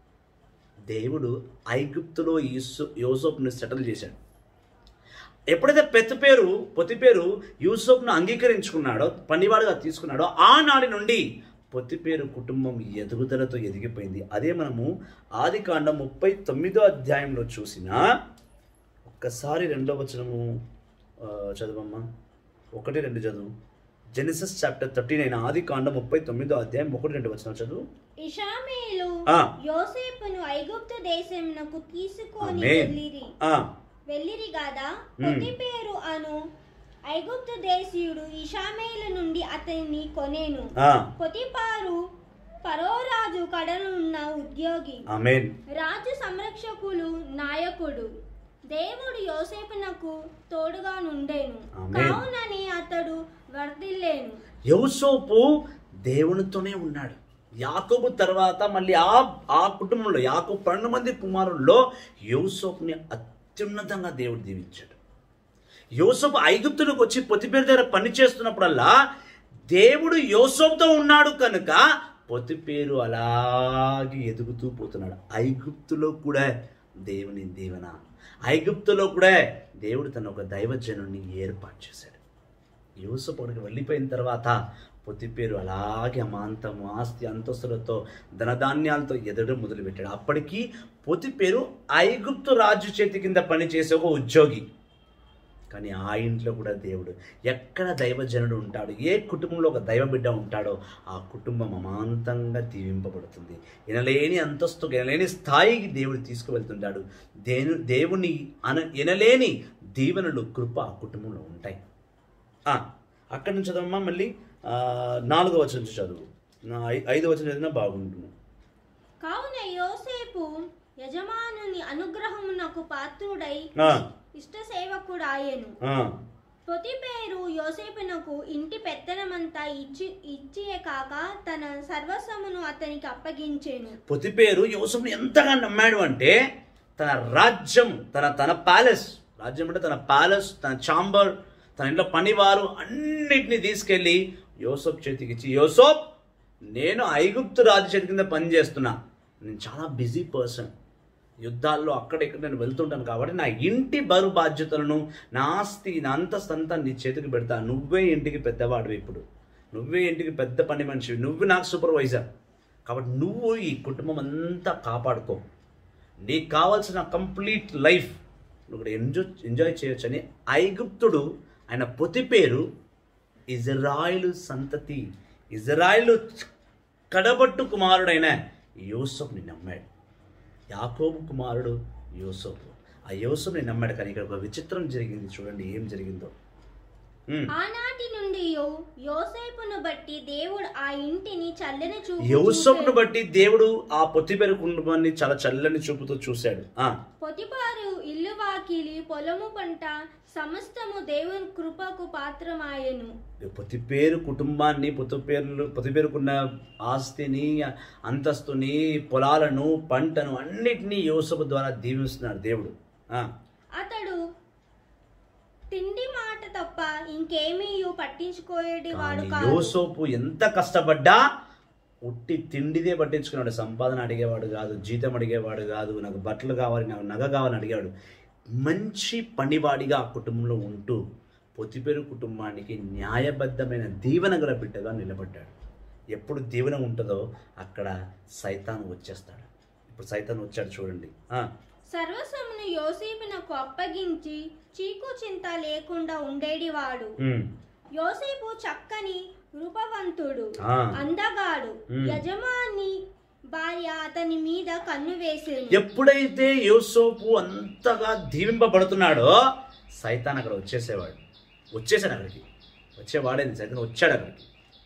దేవుడు ఐగుప్తులో యోసేపుని సెటిల్ చేశాడు. ఎప్పుడైతే పొత్తిపేరు యూసుఫ్ను అంగీకరించుకున్నాడో, పనివాడుగా తీసుకున్నాడో, ఆనాటి నుండి పొత్తిపేరు కుటుంబం ఎదుగుదలతో ఎదిగిపోయింది. అదే మనము ఆదికాండం 39వ అధ్యాయంలో చూసిన, ఒక్కసారి 2వ వచనము చదువమ్మా, 1-2 చదువు. జెనసిస్ చాప్టర్ 39 ఆదికాండం 39వ అధ్యాయం 1-2 వచనం చదువు. ఇషామేలు యోసేపును ఐగుప్తు దేశమునకు తీసుకొని వెళ్ళిరి గాదా. పొత్తిపేరు అను ఐగుప్తు దేశీయుడు ఇషామేలు నుండి అతన్ని కొనేను. పొతిపారు ఫరో రాజు కడనున్న ఉద్యోగి, రాజు సంరక్షకులు నాయకుడు. దేవుడు యోసేపునకు తోడుగా నుండేను, కావునని అతడు వర్ధిల్లేను. యోసేపు దేవునితోనే ఉన్నాడు. యాకోబు తర్వాత మళ్ళీ ఆ కుటుంబంలో యాకోబు 12 మంది కుమారుల్లో యోసేపుని అత్యున్నతంగా దేవుడు దీవించాడు. యోసేపు ఐగుప్తులకు వచ్చి పొత్తిపేరు దగ్గర పని చేస్తున్నప్పుడల్లా దేవుడు యోసేపుతో ఉన్నాడు కనుక పొతిపేరు అలాగే ఎదుగుతూ పోతున్నాడు. ఐగుప్తులో కూడా దేవుని దీవెన, ఐగుప్తులో కూడా దేవుడు తన ఒక దైవజనుడిని ఏర్పాటు చేశాడు. యోసేపు అక్కడికి వెళ్ళిపోయిన తర్వాత పొతిపేరు అలాగే అమాంతము ఆస్తి అంతస్తులతో ధనధాన్యాలతో ఎదగడం మొదలుపెట్టాడు. అప్పటికి పొతిపేరు ఐగుప్తు రాజు చేతి కింద పనిచేసే ఒక ఉద్యోగి. కానీ ఆ ఇంట్లో కూడా దేవుడు, ఎక్కడ దైవజనుడు ఉంటాడు, ఏ కుటుంబంలో ఒక దైవ బిడ్డ ఉంటాడో ఆ కుటుంబం అమాంతంగా దీవింపబడుతుంది. ఎనలేని అంతస్తుకు, ఎనలేని స్థాయికి దేవుడు తీసుకువెళ్తుంటాడు. దేవుని ఎనలేని దీవెనలు, కృప ఆ కుటుంబంలో ఉంటాయి. అక్కడి నుంచి చదవమ్మా, మళ్ళీ 4వ వచనం నుంచి చదువు. 5వ వచనం చదివినా బాగుంటుంది. కావున యోసేపు యజమానుని అనుగ్రహమునకు పాత్రుడై ఇష్ట సేవకుడు ఆయను. పొతిపేరు యోసేపునకు ఇంటి పెత్తనమంతా ఇచ్చియే కాక తన సర్వస్వమును అతనికి అప్పగించెను. పొతిపేరు యోసేపుని ఎంతగా నమ్మాడు అంటే తన రాజ్యం, తన ప్యాలెస్, రాజ్యం అంటే తన ప్యాలెస్, తన ఛాంబర్, తన ఇంట్లో పనివారు అన్నిటినీ తీసుకెళ్ళి యోసేపు చేతికి ఇచ్చి, యోసేపు నేను ఐగుప్తు రాజు చేతి కింద పని చేస్తున్నా, నేను చాలా బిజీ పర్సన్, యుద్ధాల్లో అక్కడెక్కడ నేను వెళ్తుంటాను కాబట్టి నా ఇంటి బరువు బాధ్యతలను, నా ఆస్తి, నా అంతస్తంతా నీ చేతికి పెడతా, నువ్వే ఇంటికి పెద్దవాడు, ఇప్పుడు నువ్వే ఇంటికి పెద్ద పని మనిషివి, నువ్వు నాకు సూపర్వైజర్, కాబట్టి నువ్వు ఈ కుటుంబం అంతా కాపాడుకో, నీకు కావాల్సిన కంప్లీట్ లైఫ్ నువ్వు కూడా ఎంజాయ్ చేయొచ్చని ఐగుప్తుడు ఆయన పొతిపేరు ఇజ్రాయిలు సంతతి, ఇజ్రాయిలు కడబట్టు కుమారుడైన యోసేపుని నమ్మాడు. యాకోబు కుమారుడు యోసేపు, ఆ యోసేపుని నమ్మాడు. కానీ ఇక్కడ ఒక విచిత్రం జరిగింది, చూడండి ఏం జరిగిందో. ఆనాటి నుండి యోసేపును బట్టి దేవుడు ఆ ఇంటిని చల్లని చూపు, యోసేపును బట్టి దేవుడు ఆ పొతిపేరు కుటుంబాన్ని చాలా చల్లని చూపుతో చూశాడు. పొతిపారు ఇల్లు, వాకిలి, పొలము, పంట సమస్తము దేవుని కృపకు పాత్రమాయెను. పొతిపేరు కుటుంబాన్ని, పొతిపేరుకున్న ఆస్తిని, అంతస్తుని, పొలాలను, పంటను అన్నిటినీ యోసేపు ద్వారా దీవిస్తున్నాడు దేవుడు. అతడు తిండి మాట తప్ప ఇంకేమీ పట్టించుకోయేవాడు కాదు. యోసేపు ఎంత కష్టపడ్డా ఉట్టి తిండిదే పట్టించుకున్నాడు, సంపాదన అడిగేవాడు కాదు, జీతం అడిగేవాడు కాదు, నాకు బట్టలు కావాలి, నాకు నగ కావాలని అడిగాడు. మంచి పనివాడిగా ఆ కుటుంబంలో ఉంటూ పొతిపేరు కుటుంబానికి న్యాయబద్ధమైన దీవెన గల బిడ్డగా నిలబడ్డాడు. ఎప్పుడు దీవెన ఉంటుందో అక్కడ సైతాను వచ్చేస్తాడు. ఇప్పుడు సైతాను వచ్చాడు చూడండి. సర్వస్వమును యోసేపునకు అప్పగించి చీకు చింత లేకుండా ఉండేడివాడు. యోసేపు చక్కని రూపవంతుడు, అందగాడు. యజమాని భార్య అతని మీద కన్ను వేసేది. ఎప్పుడైతే యోసేపు అంతగా దీవింపబడుతున్నాడో సైతాన్ అక్కడ వచ్చేసాడు. అక్కడికి వచ్చేవాడేది సైతాన్, వచ్చాడు అక్కడికి.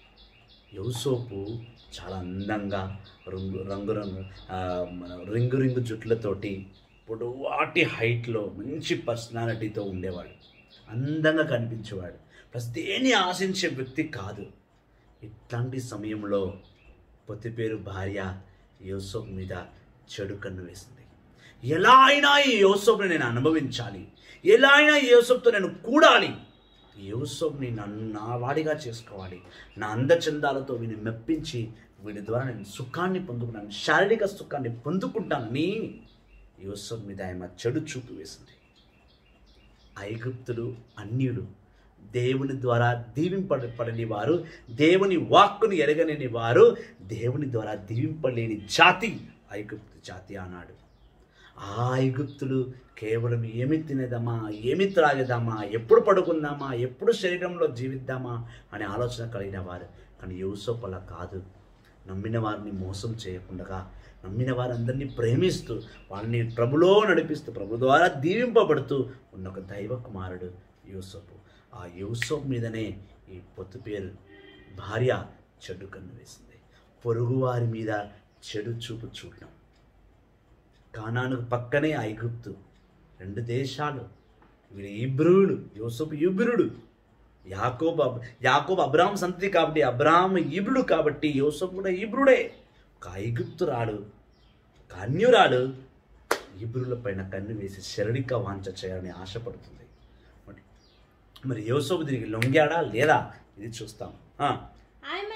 యోసేపు చాలా అందంగా రింగు జుట్లతోటి, పొడవాటి హైట్లో, మంచి పర్సనాలిటీతో ఉండేవాడు, అందంగా కనిపించేవాడు, ప్లస్ దేన్ని ఆశించే వ్యక్తి కాదు. ఇట్లాంటి సమయంలో పొతిపేరు భార్య యోసేపు మీద చెడు కన్ను వేసింది. ఎలా అయినా ఈ యోసేపుని నేను అనుభవించాలి, ఎలా అయినా యోసేపుతో నేను కూడాలి, యోసేపుని నా వాడిగా చేసుకోవాలి, నా అందచందాలతో వీడిని మెప్పించి వీడి ద్వారా నేను సుఖాన్ని పొందుకున్నాను, శారీరక సుఖాన్ని పొందుకుంటానని యోసేపు మీద ఆమె చెడు చూపు వేసింది. ఐగుప్తులు అన్యులు, దేవుని ద్వారా దీవింపబడని వారు, దేవుని వాక్కును ఎరగలేని వారు, దేవుని ద్వారా దీవింపలేని జాతి ఐగుప్తు జాతి అన్నాడు. ఆ ఐగుప్తులు కేవలం ఏమి తినేదామా, ఏమి త్రాగేదామా, ఎప్పుడు పడుకుందామా, ఎప్పుడు శరీరంలో జీవిద్దామా అనే ఆలోచన కలిగిన వారు. కానీ యోసేపు అలా కాదు. నమ్మిన వారిని మోసం చేయకుండా, నమ్మిన వారందరినీ ప్రేమిస్తూ, వాళ్ళని ప్రభులో నడిపిస్తూ, ప్రభు ద్వారా దీవింపబడుతూ ఉన్న ఒక దైవ కుమారుడు యోసేపు. ఆ యోసేపు మీదనే ఈ పొతిపేరు భార్య చెడు కన్ను వేసింది. పొరుగువారి మీద చెడు చూపు చూడడం. కానానుకు పక్కనే ఐగుప్తు, 2 దేశాలు. వీడు ఇబ్రుడు, యోసేపు ఇబ్రుడు. యాకోబు అబ్రాహాం సంతతి కాబట్టి అబ్రాహాం ఇబ్రుడు కాబట్టి యోసేపు కూడా ఇబ్రుడే. ఒక ఐగుప్తురాలు, ఒక అన్యురాలు ఇబ్రుల పైన కన్ను వేసి శారీరక వాంఛ చేయాలని ఆశపడుతుంది. మరి యోసేపు దీనికి లొంగాడా లేదా ఇది చూస్తాం. ఆమె అతని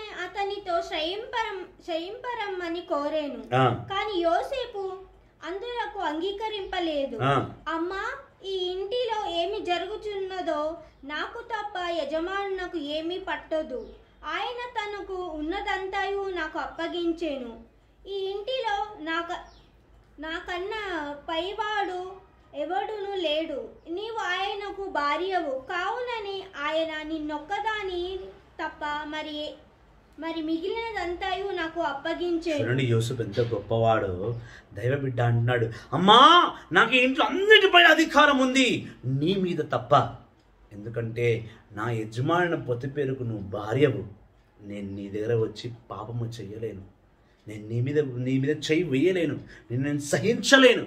అతనితో శ్రయింపరమ్మని కోరాను. ఆ, కానీ యోసేపు అందులకు అంగీకరింపలేదు. ఆ. అమ్మా, ఈ ఇంటిలో ఏమి జరుగుతున్నదో నాకు తప్ప యజమానునకు ఏమీ పట్టదు. ఆయన తనకు ఉన్నదంతయు నాకు అప్పగించెను. ఈ ఇంటిలో నాకన్నా పైవాడు ఎవడును లేడు. నీవు ఆయనకు భార్యవు కావునని ఆయన నిన్నొక్కదాని తప్ప మరి మిగిలినదంతయు నాకు అప్పగించెను. చూడండి యోసేపు ఎంత గొప్పవాడు. దైవ బిడ్డ అంటున్నాడు, అమ్మా నాకు ఈ ఇంట్లో అన్నిటిపై అధికారం ఉంది, నీ మీద తప్ప. ఎందుకంటే నా యజమాని పొత్తిపేరుకు నువ్వు భార్యవు. నేను నీ దగ్గర వచ్చి పాపము చెయ్యలేను. నేను నీ మీద చెయ్యి వేయలేను. నేను సహించలేను.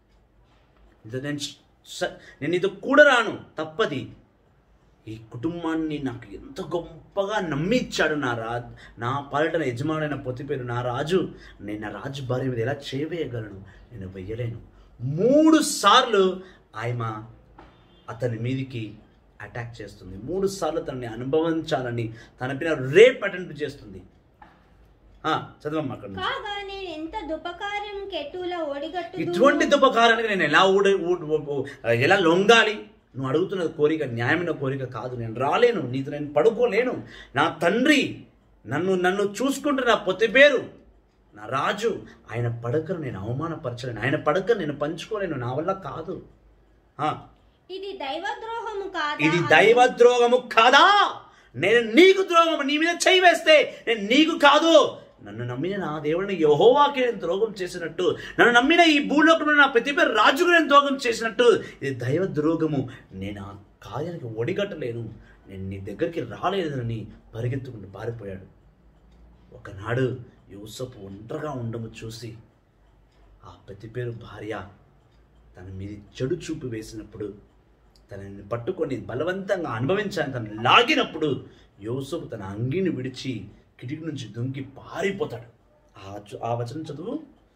నేను నీతో కూడా రాను, తప్పది. ఈ కుటుంబాన్ని నాకు ఎంత గొప్పగా నమ్మిచ్చాడు నా పాలిటన యజమానైన పొత్తిపేరు, నా రాజు. నేను నా రాజు భార్య మీద ఎలా చేయవేయగలను? నేను వెయ్యలేను. 3 సార్లు ఆయన అతని మీదికి అటాక్ చేస్తుంది. 3 సార్లు తనని అనుభవించాలని తన పైన రేప్ అటెంప్ట్ చేస్తుంది. చదవమ్మా అక్కడ నుంచి. కాగా నేను ఎంత దుపకార్యం కెట్టుల ఓడిగట్టు. ఇటువంటి దుపకారానికి నేను ఎలా లొంగాలి? నువ్వు అడుగుతున్న కోరిక న్యాయమైన కోరిక కాదు. నేను రాలేను, నీతో నేను పడుకోలేను. నా తండ్రి నన్ను చూసుకుంటున్న పొత్తిపేరు, నా రాజు, ఆయన పడకను నేను అవమానపరచలేను. ఆయన పడకను నేను పంచుకోలేను. నా వల్ల కాదు. ఇది దైవద్రోహము కాదా? ఇది దైవద్రోహము కాదా? నేను నీకు ద్రోహము, నీ మీద చేయి వేస్తే నేను నీకు కాదు. నన్ను నమ్మిన నా దేవుడిని యెహోవాకి నేను ద్రోహం చేసినట్టు, నన్ను నమ్మిన ఈ భూలోకంలో నా పొత్తిపేరు రాజుకు నేను ద్రోహం చేసినట్టు ఇది దైవ ద్రోహము. నేను ఆ కార్యానికి ఒడిగట్టలేను. నేను నీ దగ్గరికి రాలేదని పరిగెత్తుకుంటూ పారిపోయాడు. ఒకనాడు యోసేపు ఒంటరిగా ఉండము చూసి ఆ పొత్తిపేరు భార్య తన మీద చెడు చూపు వేసినప్పుడు, తనని పట్టుకొని బలవంతంగా అనుభవించాలని తను లాగినప్పుడు యోసేపు తన అంగీని విడిచి కిటికీ నుంచి దుంకి పారిపోతాడు. ఆ వచనం చదువు.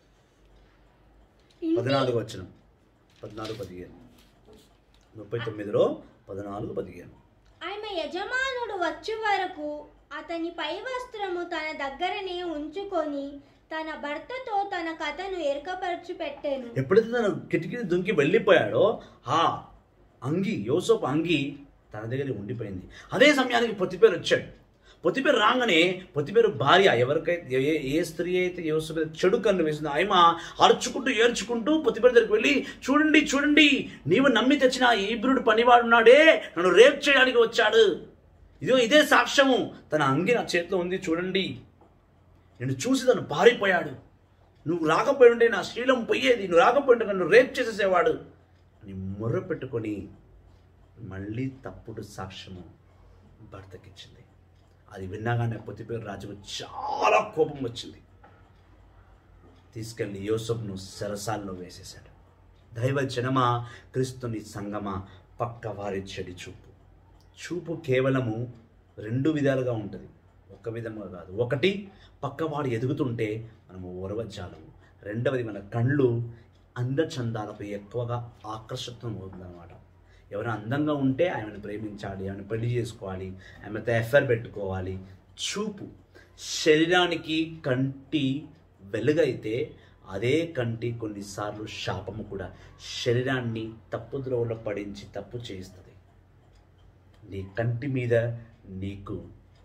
14 వచనం, 14-15, 39లో 14-15. ఆయన యజమానుడు వచ్చే వరకు అతని పై వస్త్రము తన దగ్గరనే ఉంచుకొని తన భర్తతో తన కథను ఎరకపరచి పెట్టాను. ఎప్పుడైతే తన కిటికీని దుంకి వెళ్ళిపోయాడో ఆ అంగి, యోసేపు అంగి తన దగ్గర ఉండిపోయింది. అదే సమయానికి పొత్తిపేరు వచ్చాడు. పొత్తిపేరు రాగానే పొత్తిపేరు భార్య, ఎవరికైతే ఏ స్త్రీ అయితే యోసేపు చెడు కన్ను వేసిందో ఆమె అరుచుకుంటూ ఏడ్చుకుంటూ పొత్తిపేరు దగ్గరికి వెళ్ళి, చూడండి చూడండి, నీవు నమ్మి తెచ్చిన హీబ్రూడు పనివాడున్నాడే నన్ను రేప్ చేయడానికి వచ్చాడు. ఇదే సాక్ష్యము. తన అంగి నా చేతిలో ఉంది, చూడండి. నేను చూసి తను పారిపోయాడు. నువ్వు రాకపోయి ఉంటే నా శీలం పోయేది, నువ్వు రాకపోయి ఉంటే నన్ను రేప్ చేసేసేవాడు అని మొర్ర పెట్టుకొని మళ్ళీ తప్పుడు సాక్ష్యము భర్తకిచ్చింది. అది విన్నాగానే పొత్తిపేరు రాజుకు చాలా కోపం వచ్చింది. తీసుకెళ్లి యోసేపును చెరసాలలో వేసేశాడు. దైవ జనమా, క్రీస్తుని సంగమా, పక్క వారి చెడి చూపు కేవలము 2 విధాలుగా ఉంటుంది, ఒక విధంగా కాదు. ఒకటి, పక్కవాడు ఎదుగుతుంటే మనము ఓరవజ్జాలము. రెండవది, మన కళ్ళు అందచందాలకు ఎక్కువగా ఆకర్షితం అవుతుందన్నమాట. ఎవరైనా అందంగా ఉంటే ఆమెను ప్రేమించాలి, ఆమెను పెళ్లి చేసుకోవాలి, ఆమెతో ఎఫ్ఐఆర్ పెట్టుకోవాలి. చూపు శరీరానికి కంటి వెలుగైతే అదే కంటి కొన్నిసార్లు శాపము కూడా. శరీరాన్ని తప్పు ద్రోవలో పడించి తప్పు చేయిస్తుంది. నీ కంటి మీద నీకు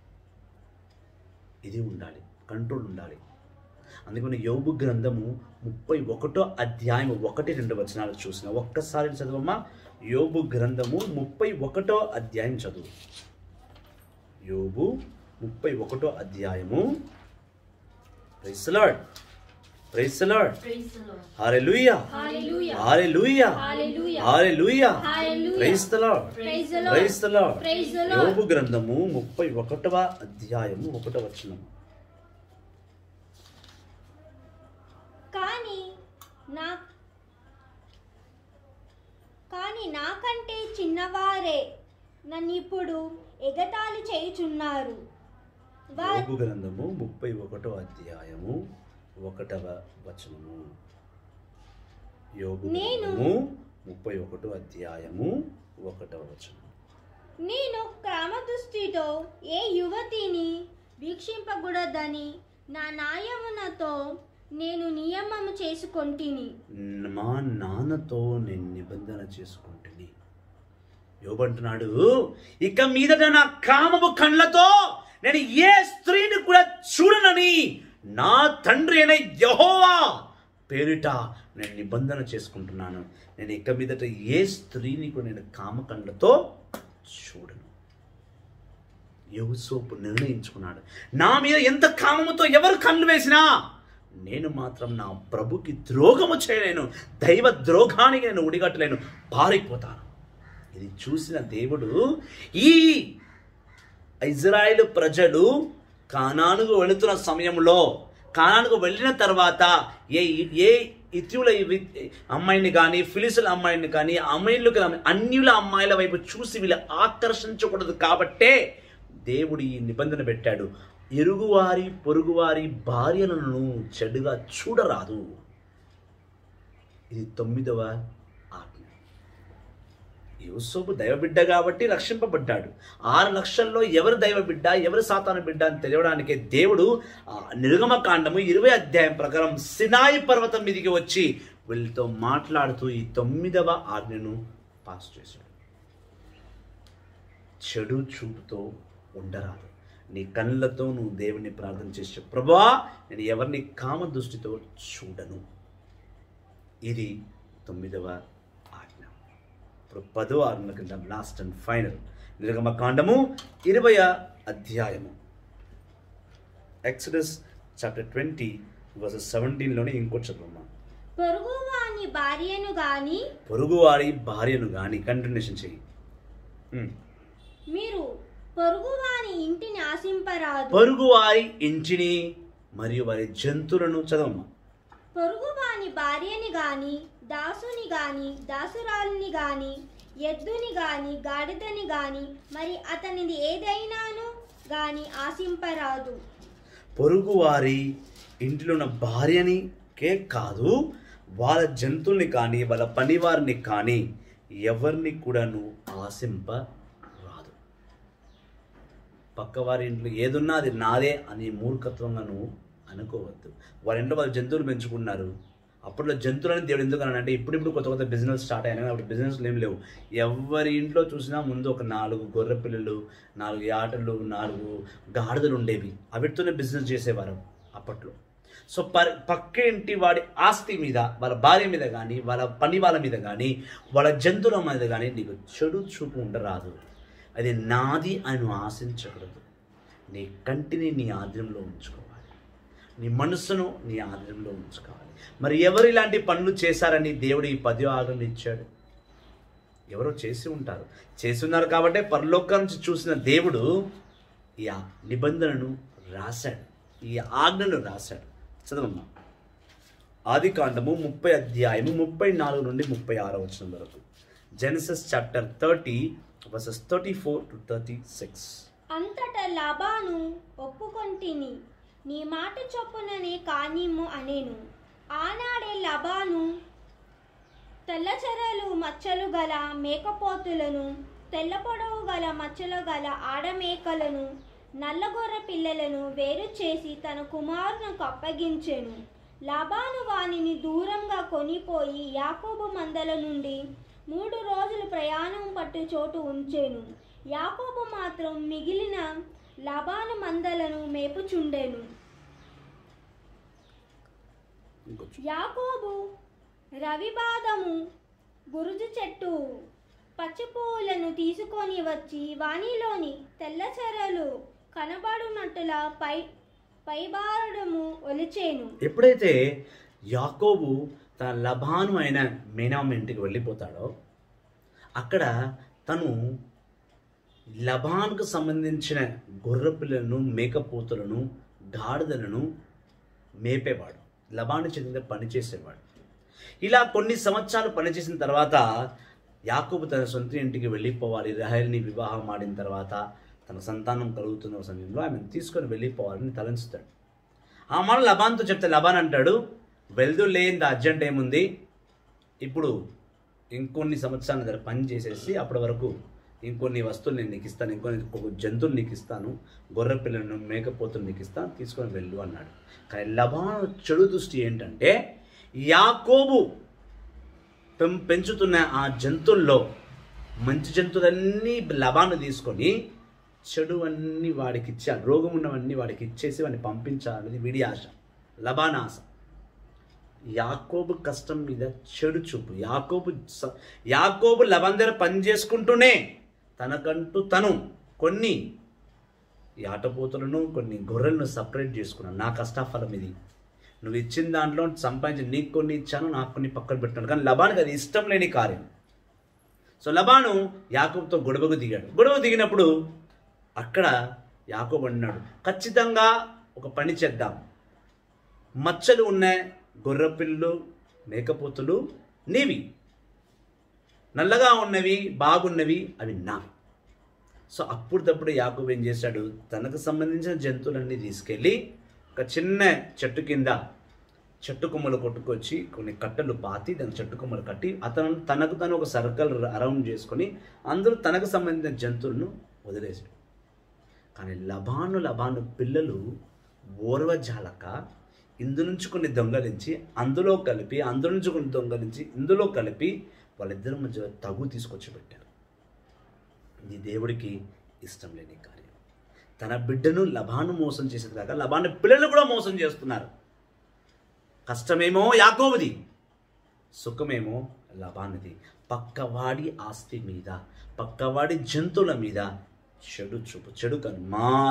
ఇది ఉండాలి, కంట్రోల్ ఉండాలి. అందుకని యోబు గ్రంథము 31వ అధ్యాయం 1-2 వచనాలు చూసిన ఒక్కసారి చదవమ్మా. యోబు గ్రంథము 31వ అధ్యాయం చదువు. యోబు 31వ అధ్యాయము. Praise the lord, praise the lord, hallelujah, hallelujah, hallelujah, praise the lord, praise the lord. యోబు గ్రంథము 31వ అధ్యాయము 1వ వచనం. కానీ నాకంటే చిన్నవారే నన్నిప్పుడు ఎగతాళి చేయుచున్నారు. యోబు గ్రంథము 31వ అధ్యాయము 1వ వచనము. యోబు గ్రంథము 31వ అధ్యాయము 1వ వచనం. నేను క్రమదృష్టితో ఏ యువతిని వీక్షింపకూడదని నా న్యాయమునతో నేను నియమము చేసుకొంటిని. మా నాన్నతో నేను నిబంధన చేసుకుంటుని. యోబు అంటున్నాడు, ఇక మీదట నా కామము కళ్ళతో నేను ఏ స్త్రీని కూడా చూడనని నా తండ్రి అయిన యెహోవా పేరిట నేను నిబంధన చేసుకుంటున్నాను. నేను ఇక మీదట ఏ స్త్రీని కూడా నేను కామకళ్ళతో చూడను. యోసేపు నిర్ణయించుకున్నాడు, నా మీద ఎంత కామముతో ఎవరు కళ్ళు వేసినా నేను మాత్రం నా ప్రభుకి ద్రోహము చేయలేను, దైవ ద్రోహానికి నేను ఉడిగట్టలేను, పారిపోతాను. ఇది చూసిన దేవుడు ఈ ఇజ్రాయేలు ప్రజలు కానానుకు వెళుతున్న సమయంలో, కానానుకు వెళ్ళిన తర్వాత ఏ ఇత్యుల అమ్మాయిని కానీ, ఫిలిస్తుల అమ్మాయిని కానీ, అన్యుల అమ్మాయిల వైపు చూసి వీళ్ళు ఆకర్షించకూడదు కాబట్టే దేవుడు ఈ నిబంధన పెట్టాడు. ఇరుగువారి పొరుగువారి భార్యలను చెడుగా చూడరాదు. ఇది 9వ ఆజ్ఞ. యోసేపు దైవబిడ్డ కాబట్టి రక్షింపబడ్డాడు. 6 లక్షల్లో ఎవరు దైవబిడ్డ, ఎవరు సాతాను బిడ్డ అని తెలియడానికే దేవుడు నిర్గమకాండము 20వ అధ్యాయం ప్రకారం సినాయి పర్వతం మీదకి వచ్చి వీళ్ళతో మాట్లాడుతూ ఈ 9వ ఆజ్ఞను పాస్ చేశాడు. చెడు చూపుతో ఉండరాదు. నీ కళ్ళతో నువ్వు దేవుని ప్రార్థన చేసే, ప్రభువా నేను ఎవరిని కామ దృష్టితో చూడను. ఇది 9వ ఆజ్ఞ. ఇప్పుడు 10వ ఆజ్ఞ కింద లాస్ట్ అండ్ ఫైనల్ నిర్గమకాండము 20వ అధ్యాయము ఎక్సడస్ చాప్టర్ 20 verses 17లోనే ఇంకో చదువు. పొరుగువాని భార్యను గాని కంటిన్యూషన్ చెయ్యి. మీరు పొరుగువాని ఇంటిని ఆశింపరాదు. పొరుగువారి ఇంటిని మరియు వారి జంతువులను చదవమ్మా. పొరుగువాని భార్యని గాని, దాసుని గాని, దాసురాలిని గాని, ఎద్దుని గాని, గాడిదని గాని, మరి అతనిది ఏదైనాను గాని ఆశింపరాదు. పొరుగువారి ఇంటిలో ఉన్న భార్యనికే కాదు, వాళ్ళ జంతువుల్ని కానీ, వాళ్ళ పనివారిని కానీ ఎవరిని కూడా నువ్వు ఆశింపరాదు. పక్కవారి ఇంట్లో ఏదున్నా అది నాదే అని మూర్ఖత్వంగా నువ్వు అనుకోవద్దు. వారి ఇంట్లో వాళ్ళు జంతువులు పెంచుకున్నారు. అప్పట్లో జంతువులని దేవుడు ఎందుకు అన్నాడంటే, ఇప్పుడు కొత్త బిజినెస్ స్టార్ట్ అయినా అప్పుడు బిజినెస్లు ఏం లేవు. ఎవరి ఇంట్లో చూసినా ముందు ఒక 4 గొర్రె పిల్లలు, 4 యాటలు, 4 గాడిదలు ఉండేవి. అవిటితోనే బిజినెస్ చేసేవారు అప్పట్లో. సో పక్క ఇంటి వాడి ఆస్తి మీద, వాళ్ళ భార్య మీద కానీ, వాళ్ళ పని వాళ్ళ మీద కానీ, వాళ్ళ జంతువుల మీద కానీ నీకు చెడు చూపు ఉండరాదు. అది నాది అని నువ్వు ఆశించకూడదు. నీ కంటిని నీ ఆధీనంలో ఉంచుకోవాలి, నీ మనస్సును నీ ఆధీనంలో ఉంచుకోవాలి. మరి ఎవరు ఇలాంటి పనులు చేశారని దేవుడు ఈ 10వ ఆజ్ఞను ఇచ్చాడు? ఎవరో చేసి ఉన్నారు కాబట్టి పరలోకం నుంచి చూసిన దేవుడు ఈ నిబంధనను రాశాడు, ఈ ఆజ్ఞను రాశాడు. చదవమ్మా. ఆదికాండము 30వ అధ్యాయము 34 నుండి 36వ వచనం వరకు. Genesis chapter 30 verses 34 to 36. అంతటా లాబాను ఒప్పుకొంటిని, నీ మాట చొప్పుననే కానిమ్ము అనేను. ఆనాడే లాబాను తెల్లచెరలు మచ్చలు గల మేకపోతులను, తెల్ల పొడవు గల మచ్చలు గల ఆడమేకలను, నల్లగొర్రె పిల్లలను వేరు చేసి తన కుమారునికి అప్పగించెను. లాబాను వానిని దూరంగా కొనిపోయి యాకోబు మందల నుండి 3 రోజులు ప్రయాణం పట్టు చోటు ఉంచెను. యాకోబు మాత్రం మిగిలిన లాబాను మందలను మేపుచుండెను. యాకోబు రవిబాదము, గురుజు చెట్టు, పచ్చిపువ్వులను తీసుకొని వచ్చి వానిలోని తెల్లచెరలు కనబడునట్టులా పైబారడము ఒలిచేను. ఎప్పుడైతే యాకోబు తన లబాను అయిన మేనామ ఇంటికి వెళ్ళిపోతాడో, అక్కడ తను లబాన్కు సంబంధించిన గొర్రె పిల్లలను, మేకపోతులను, గాడిదలను మేపేవాడు. లబాను చెందిన పనిచేసేవాడు. ఇలా కొన్ని సంవత్సరాలు పనిచేసిన తర్వాత యాకోబు తన సొంత ఇంటికి వెళ్ళిపోవాలి. రహేలుని వివాహం ఆడిన తర్వాత తన సంతానం కలుగుతున్న సమయంలో ఆమెను తీసుకొని వెళ్ళిపోవాలని తలంచుతాడు. ఆ మాట లబాన్తో చెప్తే లబాన్ అంటాడు, వెళ్దు లేని అర్జెంట్ ఏముంది, ఇప్పుడు ఇంకొన్ని సంవత్సరాల దగ్గర పని చేసేసి అప్పటి వరకు ఇంకొన్ని వస్తువులు నేను నీకు ఇస్తాను, ఒక జంతువులు నీకు ఇస్తాను, గొర్రె పిల్లను మేకపోతులు నీకు ఇస్తాను, తీసుకొని వెళ్ళు అన్నాడు. కానీ లబాను చెడు దృష్టి ఏంటంటే యాకోబు పెంచుతున్న ఆ జంతువుల్లో మంచి జంతువులన్నీ లబాను తీసుకొని చెడు అన్నీ వాడికి ఇచ్చాడు, రోగం ఉన్నవన్నీ వాడికి ఇచ్చేసి వాడిని పంపించాలనేది వీడి ఆశ, లబాన్ ఆశ. యాకోబు కష్టం మీద చెడు చూపు. యాకోబు లబాన్ దగ్గర పని చేసుకుంటూనే తనకంటూ తను కొన్ని ఆటపోతులను కొన్ని గొర్రెలను సపరేట్ చేసుకున్నాను. నా కష్టాఫలం ఇది, నువ్వు ఇచ్చిన దాంట్లో సంపాదించి నీకు కొన్ని ఇచ్చాను, నాకు కొన్ని పక్కన పెట్టాను. కానీ లబాన్కి అది ఇష్టం లేని కార్యం. సో లబాను యాకోబుతో గొడవకు దిగాడు. గొడవ దిగినప్పుడు అక్కడ యాకోబు అన్నాడు, ఖచ్చితంగా ఒక పని చేద్దాం, మచ్చలు ఉన్న గొర్రెపిల్లు మేకపోతులు నీవి, నల్లగా ఉన్నవి బాగున్నవి అవి నావి. సో అప్పుడప్పుడు యాకోబు ఏం చేశాడు, తనకు సంబంధించిన జంతువులన్నీ తీసుకెళ్ళి ఒక చిన్న చెట్టు కింద చెట్టు కొమ్మలు కొట్టుకొచ్చి కొన్ని కట్టలు పాతి దాని చెట్టు కొమ్మలు కట్టి తనకు తను ఒక సర్కిల్ అరౌండ్ చేసుకొని అందులో తనకు సంబంధించిన జంతువులను వదిలేశాడు. కానీ లబాను పిల్లలు ఓర్వజాలక ఇందు నుంచి కొన్ని దొంగలించి అందులో కలిపి, అందులో నుంచి కొన్ని దొంగలించి ఇందులో కలిపి వాళ్ళిద్దరి మధ్య తగు తీసుకొచ్చి పెట్టారు. ఇది దేవుడికి ఇష్టం లేని కార్యం. తన బిడ్డను లబాను మోసం చేసేదాకా లబాను పిల్లలు కూడా మోసం చేస్తున్నారు. కష్టమేమో యాకోబుది, సుఖమేమో లబానుది. పక్కవాడి ఆస్తి మీద, పక్కవాడి జంతువుల మీద చెడు చూపు, చెడు కను.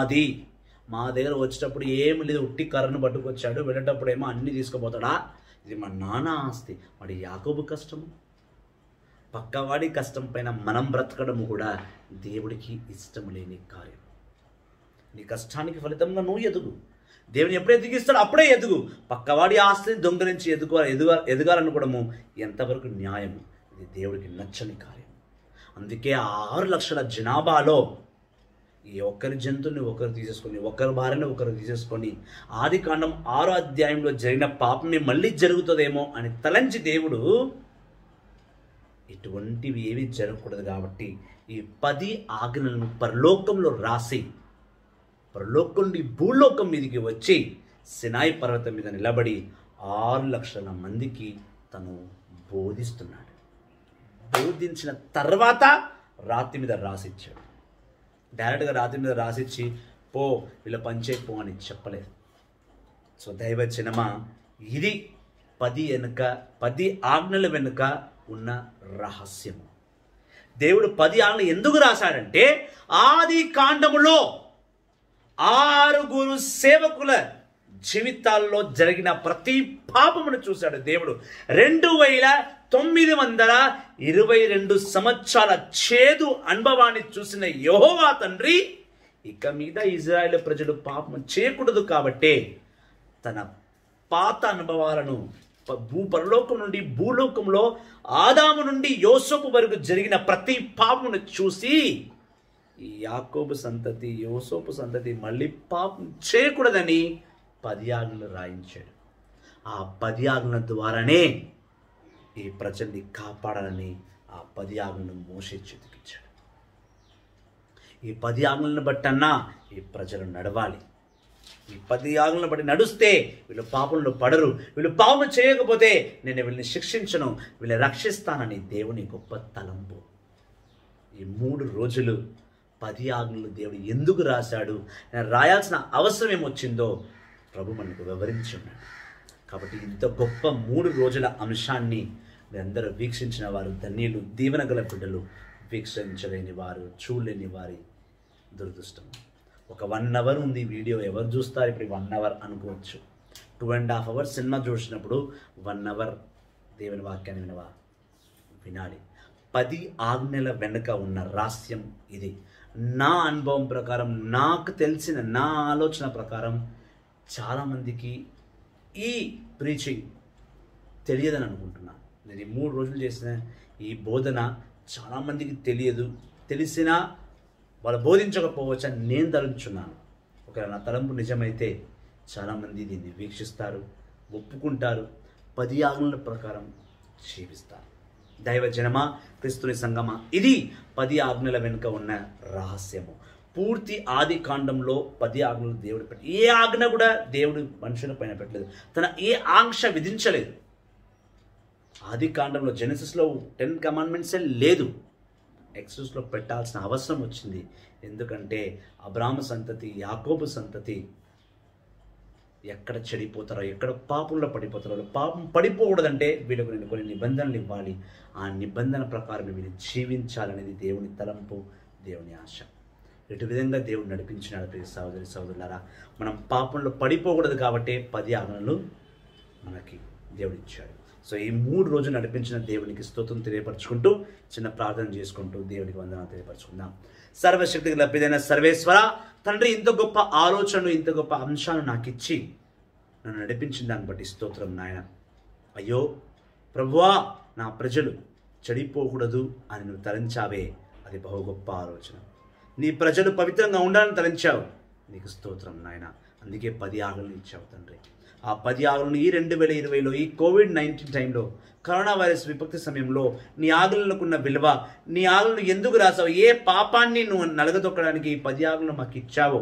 మా దగ్గర వచ్చేటప్పుడు ఏమి లేదు, ఉట్టి కర్రను పట్టుకొచ్చాడు, వెళ్ళేటప్పుడు ఏమో అన్నీ తీసుకుపోతాడా, ఇది మా నాన్న ఆస్తి. వాడి యాకోబు కష్టము, పక్కవాడి కష్టం పైన మనం బ్రతకడము కూడా దేవుడికి ఇష్టం లేని కార్యం. నీ కష్టానికి ఫలితంగా నువ్వు ఎదుగు. దేవుని ఎప్పుడు ఎదిగిస్తాడో అప్పుడే ఎదుగు. పక్కవాడి ఆస్తిని దొంగలించి ఎదగాలనుకోవడము ఎంతవరకు న్యాయము? ఇది దేవుడికి నచ్చని కార్యం. అందుకే 6 లక్షల జనాభాలో ఈ ఒక్కరి జంతువుని ఒకరు తీసేసుకొని, ఒకరి భార్యను ఒకరు తీసేసుకొని, ఆదికాండం 6వ అధ్యాయంలో జరిగిన పాపమే మళ్ళీ జరుగుతుందేమో అని తలంచి దేవుడు ఇటువంటివి ఏవి జరగకూడదు కాబట్టి ఈ 10 ఆజ్ఞలను పరలోకంలో రాసి, పరలోకం నుండి భూలోకం మీదకి వచ్చి సినాయి పర్వతం మీద నిలబడి 6 లక్షల మందికి తను బోధిస్తున్నాడు. బోధించిన తర్వాత రాతి మీద రాసిచ్చాడు. డైరెక్ట్గా రాతి మీద రాసిచ్చి పో వీళ్ళ పనిచేయపో అని చెప్పలేదు. సో దైవజనమా, ఇది 10 ఆజ్ఞల వెనుక ఉన్న రహస్యము. దేవుడు 10 ఆజ్ఞలు ఎందుకు రాశాడంటే ఆది కాండములో 6 సేవకుల జీవితాల్లో జరిగిన ప్రతి పాపమును చూశాడు దేవుడు. 2922 సంవత్సరాల చేదు అనుభవాన్ని చూసిన యెహోవా తండ్రి ఇక మీద ఇజ్రాయేల్ ప్రజలు పాపం చేయకూడదు కాబట్టి తన పాత అనుభవాలను పరలోకం నుండి భూలోకంలో ఆదాము నుండి యోసేపు వరకు జరిగిన ప్రతి పాపమును చూసి ఈ యాకోబు సంతతి, యోసేపు సంతతి మళ్ళీ పాపం చేయకూడదని 10 ఆజ్ఞలు రాయించాడు. ఆ 10 ఆజ్ఞల ద్వారానే ఈ ప్రజల్ని కాపాడాలని ఆ 10 ఆజ్ఞలను మోషే చేతికిచ్చాడు. ఈ 10 ఆజ్ఞలను బట్టన్నా ఈ ప్రజలు నడవాలి. ఈ 10 ఆజ్ఞలను బట్టి నడుస్తే వీళ్ళు పాపంలో పడరు. వీళ్ళు పాపం చేయకపోతే నేను వీళ్ళని శిక్షించను, వీళ్ళని రక్షిస్తానని దేవుని గొప్ప తలంపు. ఈ 3 రోజులు 10 ఆజ్ఞలు దేవుడు ఎందుకు రాశాడు, రాయాల్సిన అవసరం ఏమొచ్చిందో ప్రభు మనకు వివరించి ఉన్నాడు. కాబట్టి ఇంత గొప్ప 3 రోజుల అంశాన్ని మీరందరూ వీక్షించిన వారు ధన్యులు, దీవెన గల బిడ్డలు. వీక్షించలేని వారు, చూడలేని వారి దురదృష్టం. ఒక 1 అవర్ ఉంది వీడియో, ఎవరు చూస్తారు ఇప్పుడు 1 అవర్ అనుకోవచ్చు. 2.5 అవర్స్ సినిమా చూసినప్పుడు 1 అవర్ దేవుని వాక్యాన్ని వినాలి. 10 ఆజ్ఞల వెనుక ఉన్న రహస్యం ఇది. నా అనుభవం ప్రకారం, నాకు తెలిసిన నా ఆలోచన ప్రకారం చాలామందికి ఈ ప్రీచింగ్ తెలియదని అనుకుంటున్నాను. నేను ఈ 3 రోజులు చేసిన ఈ బోధన చాలామందికి తెలియదు. తెలిసినా వాళ్ళు బోధించకపోవచ్చు అని నేను తలంచున్నాను. ఒకవేళ నా తలంపు నిజమైతే చాలామంది దీన్ని వీక్షిస్తారు, ఒప్పుకుంటారు, 10 ఆజ్ఞల ప్రకారం జీవిస్తారు. దైవ జనమా, క్రీస్తుని సంగమా, ఇది 10 ఆజ్ఞల వెనుక ఉన్న రహస్యము. పూర్తి ఆది కాండంలో 10 ఆజ్ఞలు దేవుడు పెట్టి, ఏ ఆజ్ఞ కూడా దేవుడు మనుషుల పైన పెట్టలేదు, తన ఏ ఆంక్ష విధించలేదు. ఆది కాండంలో జెనసిస్లో 10 కమాండ్మెంట్సే లేదు. ఎక్సోస్లో పెట్టాల్సిన అవసరం వచ్చింది. ఎందుకంటే అబ్రాహాము సంతతి, యాకోబు సంతతి ఎక్కడ చెడిపోతారో, ఎక్కడ పాపంలో పడిపోతారో, పాపం పడిపోకూడదంటే వీళ్ళకు నేను కొన్ని నిబంధనలు ఇవ్వాలి. ఆ నిబంధన ప్రకారం వీళ్ళు జీవించాలనేది దేవుని తలంపు, దేవుని ఆశ. ఇటు విధంగా దేవుడు నడిపించినాడు. ప్రియ సహోదరి సహోదరులారా, మనం పాపంలో పడిపోకూడదు కాబట్టి 10 ఆజ్ఞలు మనకి దేవుడు ఇచ్చాడు. సో ఈ 3 రోజులు నడిపించిన దేవునికి స్తోత్రం తెలియపరచుకుంటూ, చిన్న ప్రార్థన చేసుకుంటూ దేవునికి వందనాలు తెలియపరచుకుందాం. సర్వశక్తికి లభ్యదైన సర్వేశ్వర తండ్రి, ఇంత గొప్ప ఆలోచనలు, ఇంత గొప్ప అంశాలు నాకు ఇచ్చి నన్ను నడిపించిన దాన్ని బట్టి స్తోత్రం నాయన. అయ్యో ప్రభువా, నా ప్రజలు చెడిపోకూడదు అని నువ్వు తలంచావే, అది బహు గొప్ప ఆలోచన. నీ ప్రజలు పవిత్రంగా ఉండాలని తలంచావు, నీకు స్తోత్రం నాయన. అందుకే 10 ఆజ్ఞలు ఇచ్చావు తండ్రి. ఆ 10 ఆజ్ఞలను ఈ 2020లో, ఈ కోవిడ్-19 టైంలో, కరోనా వైరస్ విపత్తి సమయంలో నీ ఆజ్ఞలకున్న విలువ, నీ ఆజ్ఞలను ఎందుకు రాసావు, ఏ పాపాన్ని నువ్వు నలగదొక్కడానికి ఈ 10 ఆజ్ఞలు మాకు ఇచ్చావో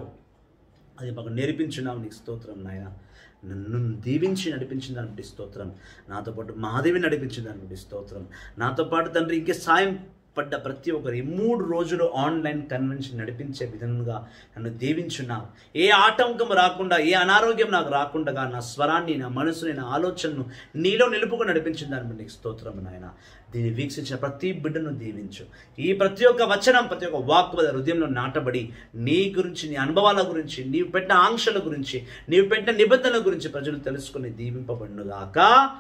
అది మాకు నేర్పించున్నావు, నీకు స్తోత్రం నాయన. నన్ను దీవించి నడిపించిన దాన్ని బట్టి స్తోత్రం. నాతో పాటు మాదేవి నడిపించిన దాన్ని బట్టి స్తోత్రం. నాతో పాటు తండ్రి ఇంకే సాయం పడ్డ ప్రతి ఒక్కరు ఈ 3 రోజులు ఆన్లైన్ కన్వెన్షన్ నడిపించే విధంగా నన్ను దీవించున్నావు. ఏ ఆటంకం రాకుండా, ఏ అనారోగ్యం నాకు రాకుండా నా స్వరాన్ని, నా మనసుని, నా ఆలోచనను నీలో నిలుపుకొని నడిపించిన దాన్ని బట్టి నీకు స్తోత్రం నాయన. దీన్ని వీక్షించిన ప్రతి బిడ్డను దీవించు. ఈ ప్రతి ఒక్క వచనం, ప్రతి ఒక్క వాక్ హృదయంలో నాటబడి నీ గురించి, నీ అనుభవాల గురించి, నీవు పెట్టిన ఆంక్షల గురించి, నీవు పెట్టిన నిబంధనల గురించి ప్రజలు తెలుసుకుని దీవింపబడునుగాక.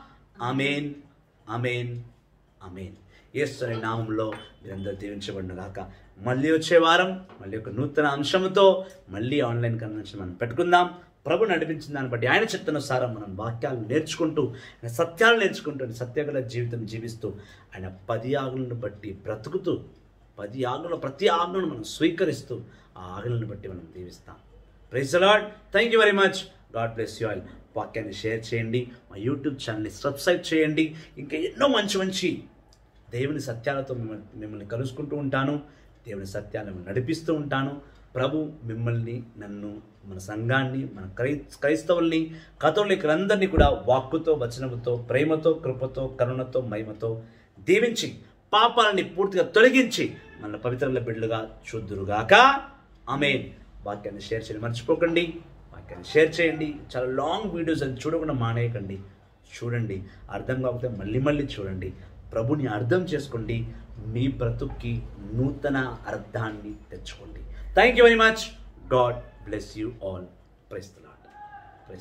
ఆమేన్, ఆమేన్, ఆమేన్. యేసు నామంలో మీరందరూ దీవించబడునుగాక. మళ్ళీ వచ్చే వారం మళ్ళీ ఒక నూతన అంశంతో మళ్ళీ ఆన్లైన్ కన్వెన్షన్ మనం పెట్టుకుందాం. ప్రభు నడిపించిన దాన్ని బట్టి, ఆయన చిత్తానుసారం మనం వాక్యాలు నేర్చుకుంటూ, ఆయన సత్యాలు నేర్చుకుంటూ, సత్యగల జీవితం జీవిస్తూ, ఆయన 10 ఆజ్ఞలను బట్టి బ్రతుకుతూ, 10 ఆజ్ఞలు, ప్రతి ఆజ్ఞను మనం స్వీకరిస్తూ ఆ ఆజ్ఞలను బట్టి మనం దీవిస్తాం. Praise the lord. Thank you very much. God bless you all. వాక్యాన్ని షేర్ చేయండి, మా యూట్యూబ్ ఛానల్ని సబ్స్క్రైబ్ చేయండి. ఇంకా ఎన్నో మంచి మంచి దేవుని సత్యాలతో మిమ్మల్ని కలుసుకుంటూ ఉంటాను. దేవుని సత్యాలను నడిపిస్తూ ఉంటాను. ప్రభు మిమ్మల్ని, నన్ను, మన సంఘాన్ని, మన క్రైస్తవుల్ని, కథోలికులందరినీ కూడా వాక్కుతో, వచనముతో, ప్రేమతో, కృపతో, కరుణతో, మహిమతో దీవించి పాపాలని పూర్తిగా తొలగించి మన పవిత్రుల బిడ్డలుగా చూద్దురుగాక. ఆమేన్. వాక్యాన్ని షేర్ చేయండి, మర్చిపోకండి. వాక్యాన్ని షేర్ చేయండి. చాలా లాంగ్ వీడియోస్ అది చూడకుండా మానేయకండి. చూడండి, అర్థం కాకపోతే మళ్ళీ మళ్ళీ చూడండి. ప్రభుని అర్థం చేసుకోండి. మీ బ్రతుక్కి నూతన అర్థాన్ని తెచ్చుకోండి. Thank you very much. God bless you all. Praise the lord.